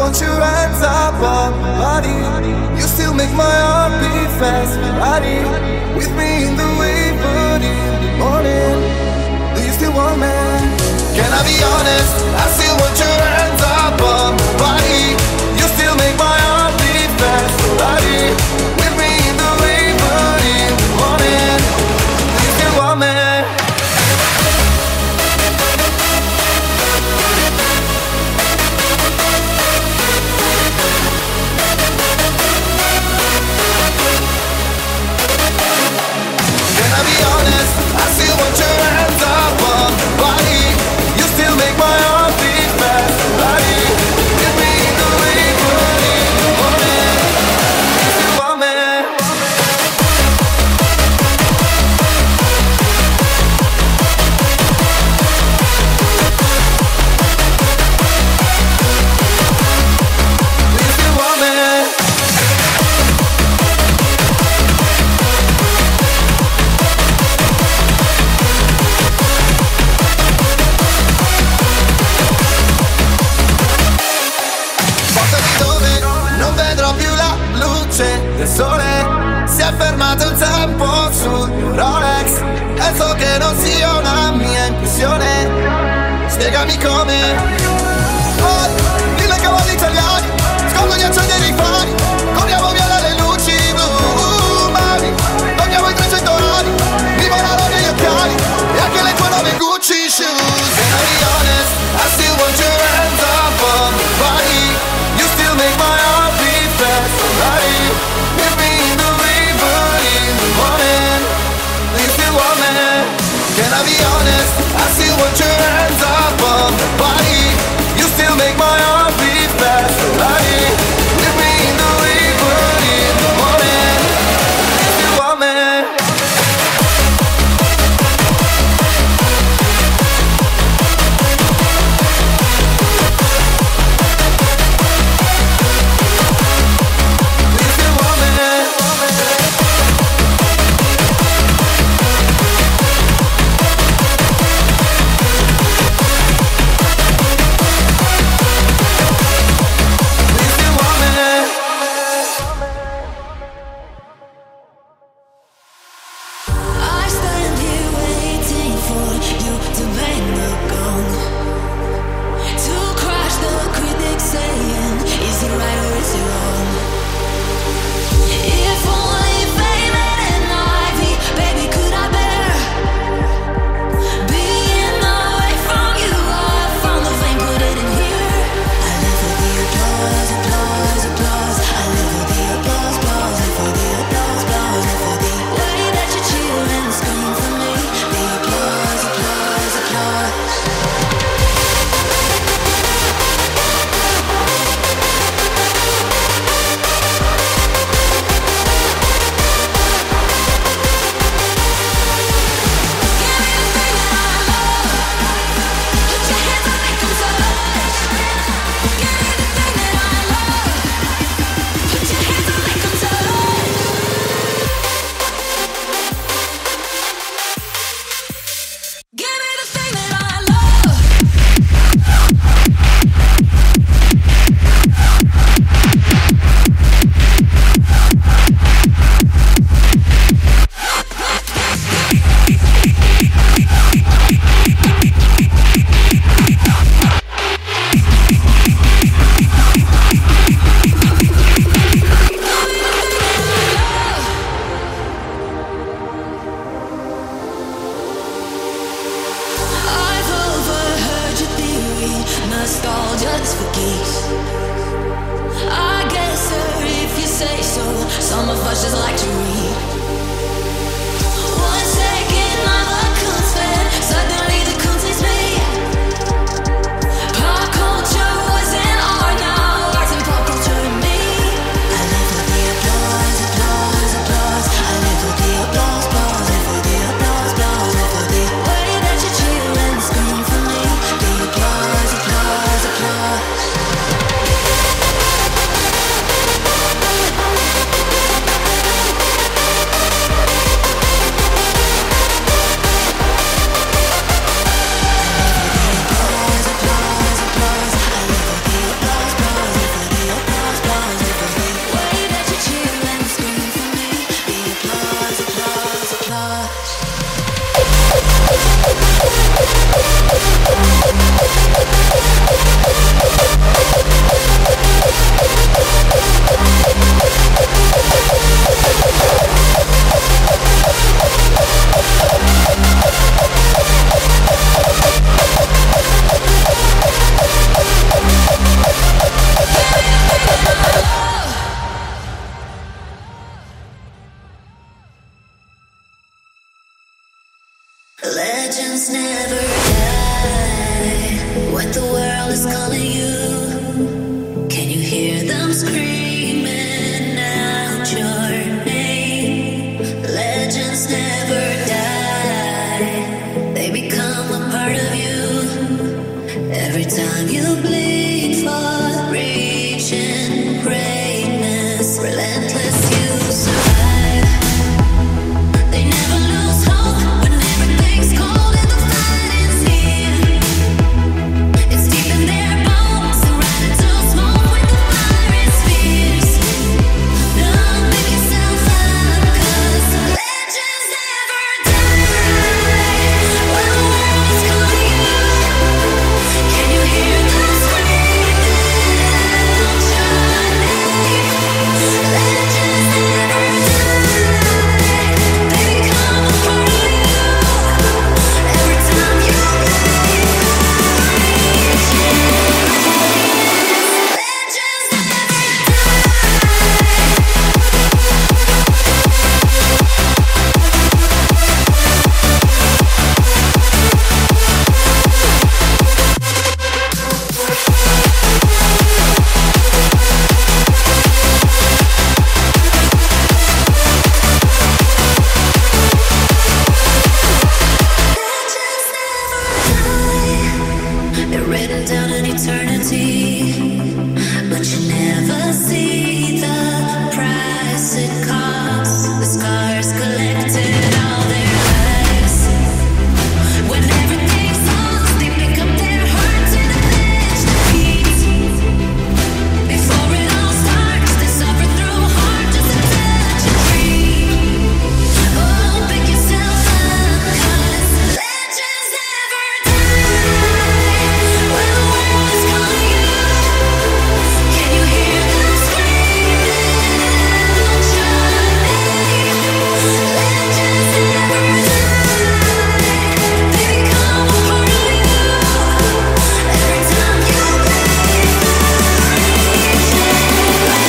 want your hands up on my body. You still make my heart beat fast, Ferrari. With me in the wave, but in the morning, do you still want me? Can I be honest? I still want your hands up on my body. You still make my heart beat fast, Ferrari. With me in the wave, but in the morning, do you still want me? I still want your hands up on my body. You still make my heart beat fast, Ferrari. Give me the way, but in the morning, you still want me. You still want me. Del sole si è fermato il tempo sul mio Rolex e so che non sia una mia impressione. Spiegami come. Oh, 1000 cavalli italiani, scordo di accendere i fari, corriamo via dalle luci blu, mani, togliamo i 300 orari, mi volano negli occhiali e anche le tue nuove Gucci shoes. Can I be honest? I still want your hands up on my body. You still make my heart beat fast, Ferrari. With me in the river in the morning, do you still want me? Can I be honest? I still want your hands up on my body. You still make my heart beat fast, Ferrari. With me in the river in the morning, do you still want me? Legends never die. When the world is calling you, can you hear them screaming out your name? Legends never die. They become a part of you. Every time you bleed for reaching greatness, relentless you survive. They never lose hope when everything's cold and the fighting's near. It's deep in their bones and right into smoke when the fire is fierce. Don't pick yourself up, 'cause legends never die. When the world is calling you, can you hear them screaming out your name? Legends never die. They become a part of you. Every time you bleed, legends never they're written down in eternity, but you never see the price it costs. The scars collected all their lives. When everything's lost, they pick up their hearts and avenge defeat. Before it all starts, they suffer through hard just to touch a dream. Oh, pick yourself up, 'cause legends never die. When the world is calling you, can you hear them screaming out your name? Legends never die. They become a part of you. Every time you bleed, legends never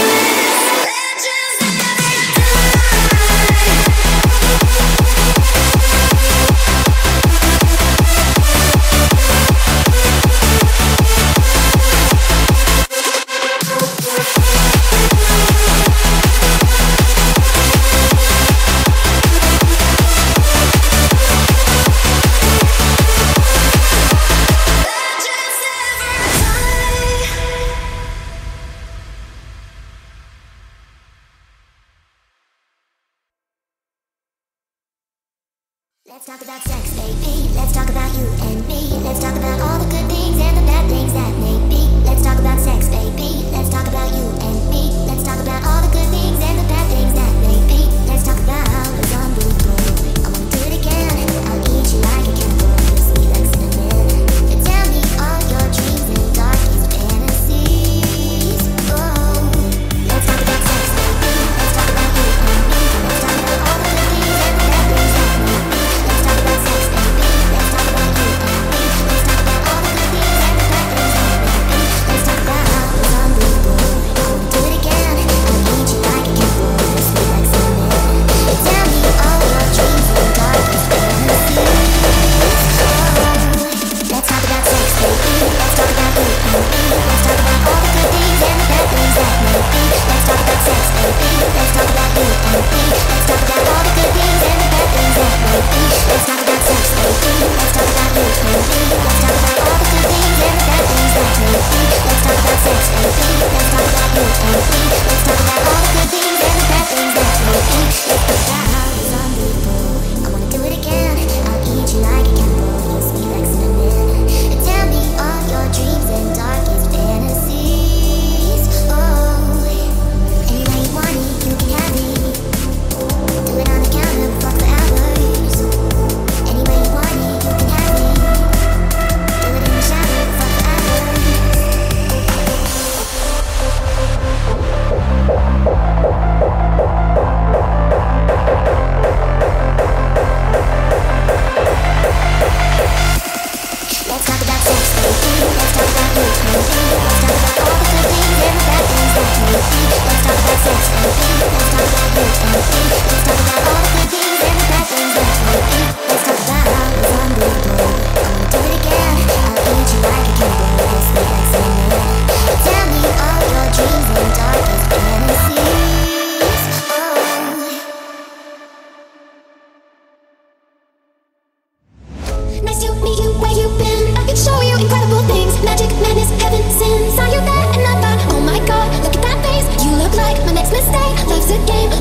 Let's talk about sex, baby. Let's talk about you and me. Let's talk about all the good things and the bad things that may be. Let's talk about sex, baby. Let's talk about you and me. Let's talk about all the good things and the bad things that may be. Let's talk about the zombie boy. I wanna do it again. I'll eat you like a cannibal. You're sweet like cinnamon. And tell me all your dreams and darkest fantasies. Oh, let's talk about sex, baby. Let's talk about you and me. Let's talk about all the good things and the bad things that may be. Let's talk about sex, baby. Let's talk about you and me. Let's talk about all the good things and the bad things that may be. Let's talk about the zombie boy. I wanna do it again.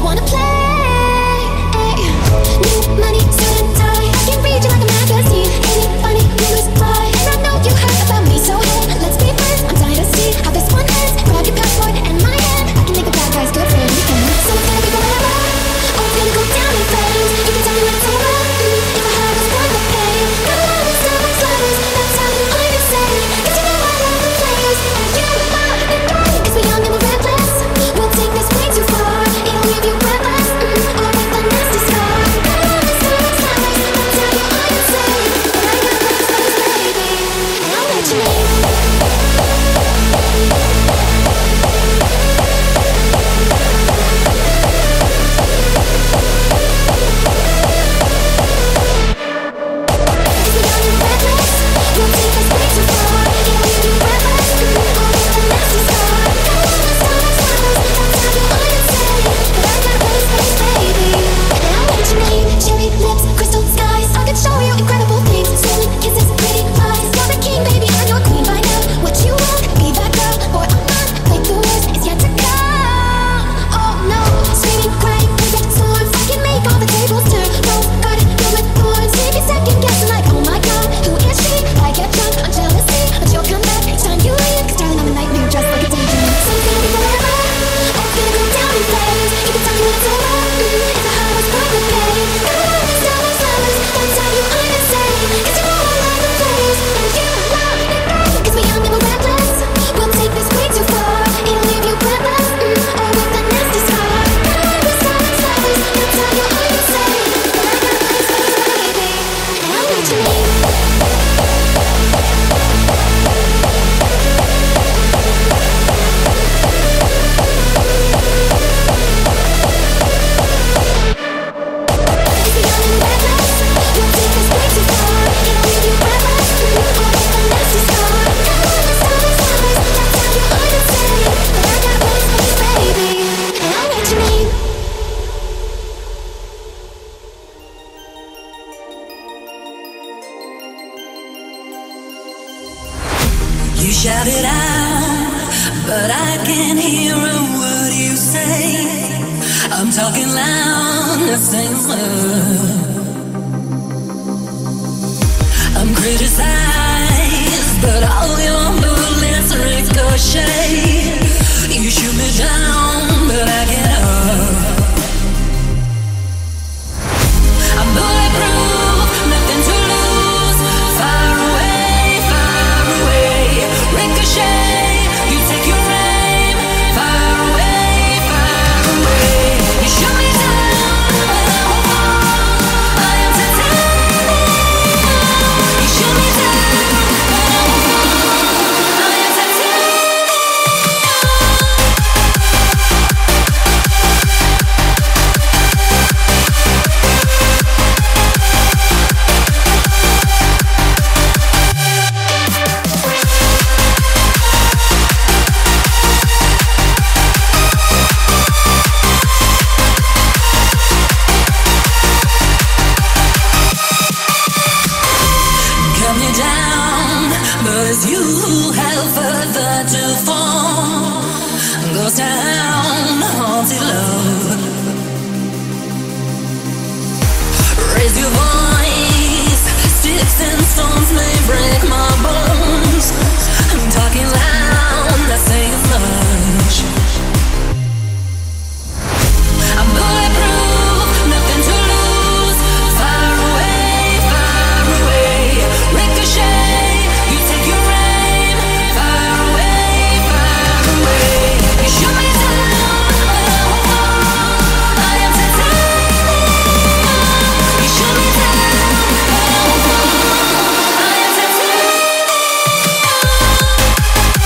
wanna play. New money, suit and tie. I can read you like a magazine. Ain't it funny? You lose fly. And I know you heard about me, so hey, let's be friends. I'm dying to see how this one ends. Grab your passport and my hand. I can make the bad guys good for anything. So it's gonna be forever. Oh, it's gonna go down in flames. You can tell me when it's over. If I had was worth the pain. Got a lot of lovers, lovers. That's how you understand. 'Cause you know I love the players. And you love the game. 'Cause we're young and we're reckless. We'll take this way too far. It'll leave you breathless. Or with a nasty scar. Got a lot of lovers, lovers. That's how you understand. But I got those lovers, baby. And I'll let you know. We'll take this way too far. It'll leave you breathless. Or with a nasty scar. Got a lot of lovers, lovers. That's how you understand. But I got those lovers, baby. And I'll let you know. Cherry lips, crystal skies. I could show you incredible things. Stolen kisses, pretty lies. You're the king, baby. I'm your queen by now. What you want? Be that girl, or I'm not. Like the worst is yet to come. Oh no, screaming, crying, perfect storms. I can make all the tables turn. Rose garden filled with thorns. Leave you second guessing like, oh my god, who is she? I get drunk on jealousy, but you'll come back each time you leave. 'Cause darling, I'm a nightmare dressed like a daydream. So it's gonna be forever. Oh, it's gonna go down in flames. You can tell me when it's over. If the heart was worth the pain. Got a lot of lovers, lovers. That's how you understand. 'Cause you know I love the players. And you love the game. 'Cause we're young and we're reckless. We'll take this way too far. It'll leave you breathless. Or with a nasty scar. Got a lot of lovers, lovers. That's how you understand. But I got those lovers, baby. And I'll let you know. We'll take this way too far. It'll leave you breathless. Or with a nasty scar. Got a lot of lovers, lovers. That's how you understand. But I got those lovers, baby. And I'll let you know. You shout it out, but I can't hear a word you say. I'm talking loud, nothing's loud. I'm criticized, but all your bullets ricochet. You shoot me down, but I get up. I'm bulletproof, nothing to lose. Far away, ricochet. You take your aim, far away, far away. You shoot me down, but I won't fall. I am titanium. You shoot me down, but I won't fall. I am titanium. Come you down, but it's you who have further to fall. Ghost town, haunted love. Raise your voice. Sticks and stones may break my bones. I'm talking loud, not saying much. I'm bulletproof, nothing to lose. Far away, ricochet. You take your aim, far away, you shoot me down, but I won't fall. I am titanium. You shoot me down, but I won't fall. I am titanium.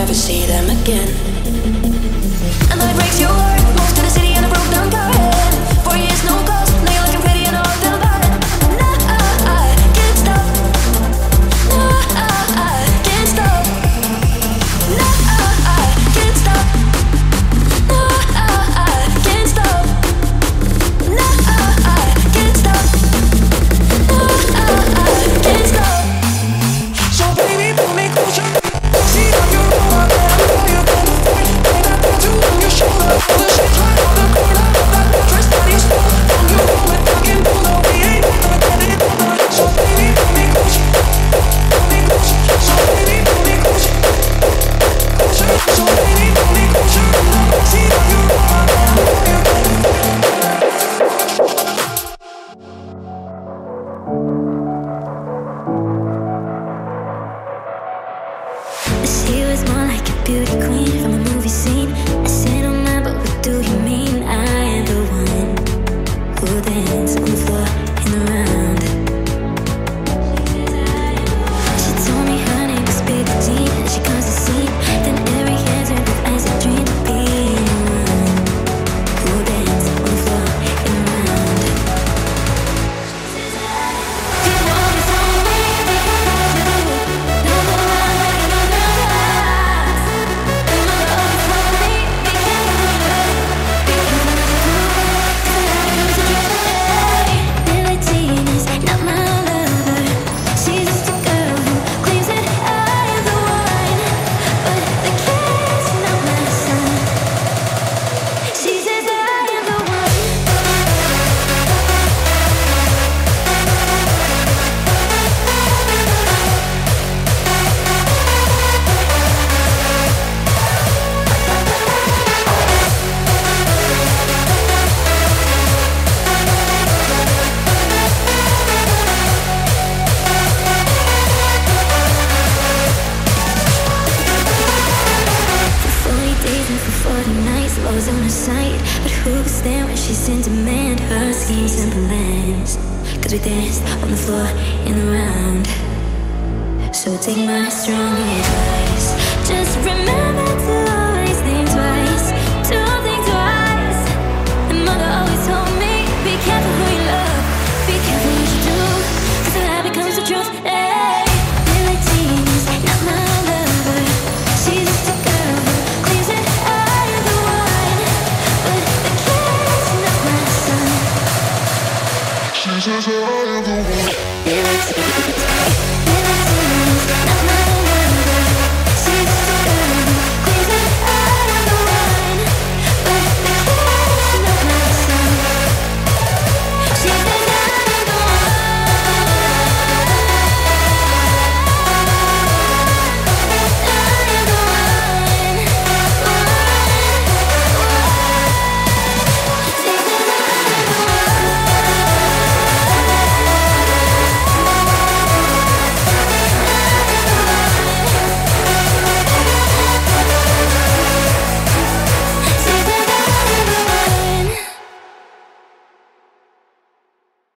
never see them again. And that breaks your heart. Moved to the city in a broke down car. 4 years, no calls. Now you're looking pretty in a hotel bar. No, I can't stop. No, I can't stop. No, I can't stop. No, I can't stop. No, I can't stop. No, I can't stop. So baby, pull me closer. See how you roll up there. I know you're gonna fight. Ain't got tattoo on your shoulder. All the shit right on the corner of that dress that you stole. From your room and fucking pull up. We ain't gonna get it over. So baby, pull me closer. Pull me closer. So baby, pull me closer. Closer. So baby, pull me closer. See how you roll up there. I know you're gonna fight. She was more like a beauty queen from a movie scene. I said, oh my, but what do you mean? I am the one who dance on the floor and around. She told me her name was Baby Jean, and she caused a scene. Then every hand turned with eyes I dreamed of being one who dance on the floor and around. People always told me they could love you. Never mind, no, no, no. And my love told me they can't love her. They can't love her. 'Cause I was a dream. Billie Jean is not my lover. She's just a girl who claims that I am the one. But the kid's not my son. She says that I am the one. For 40 days and for 40 nights, love's on her sight. But who could stand when she's in demand? Her schemes and plans. 'Cause we danced on the floor and around. So take my strong advice. Just remember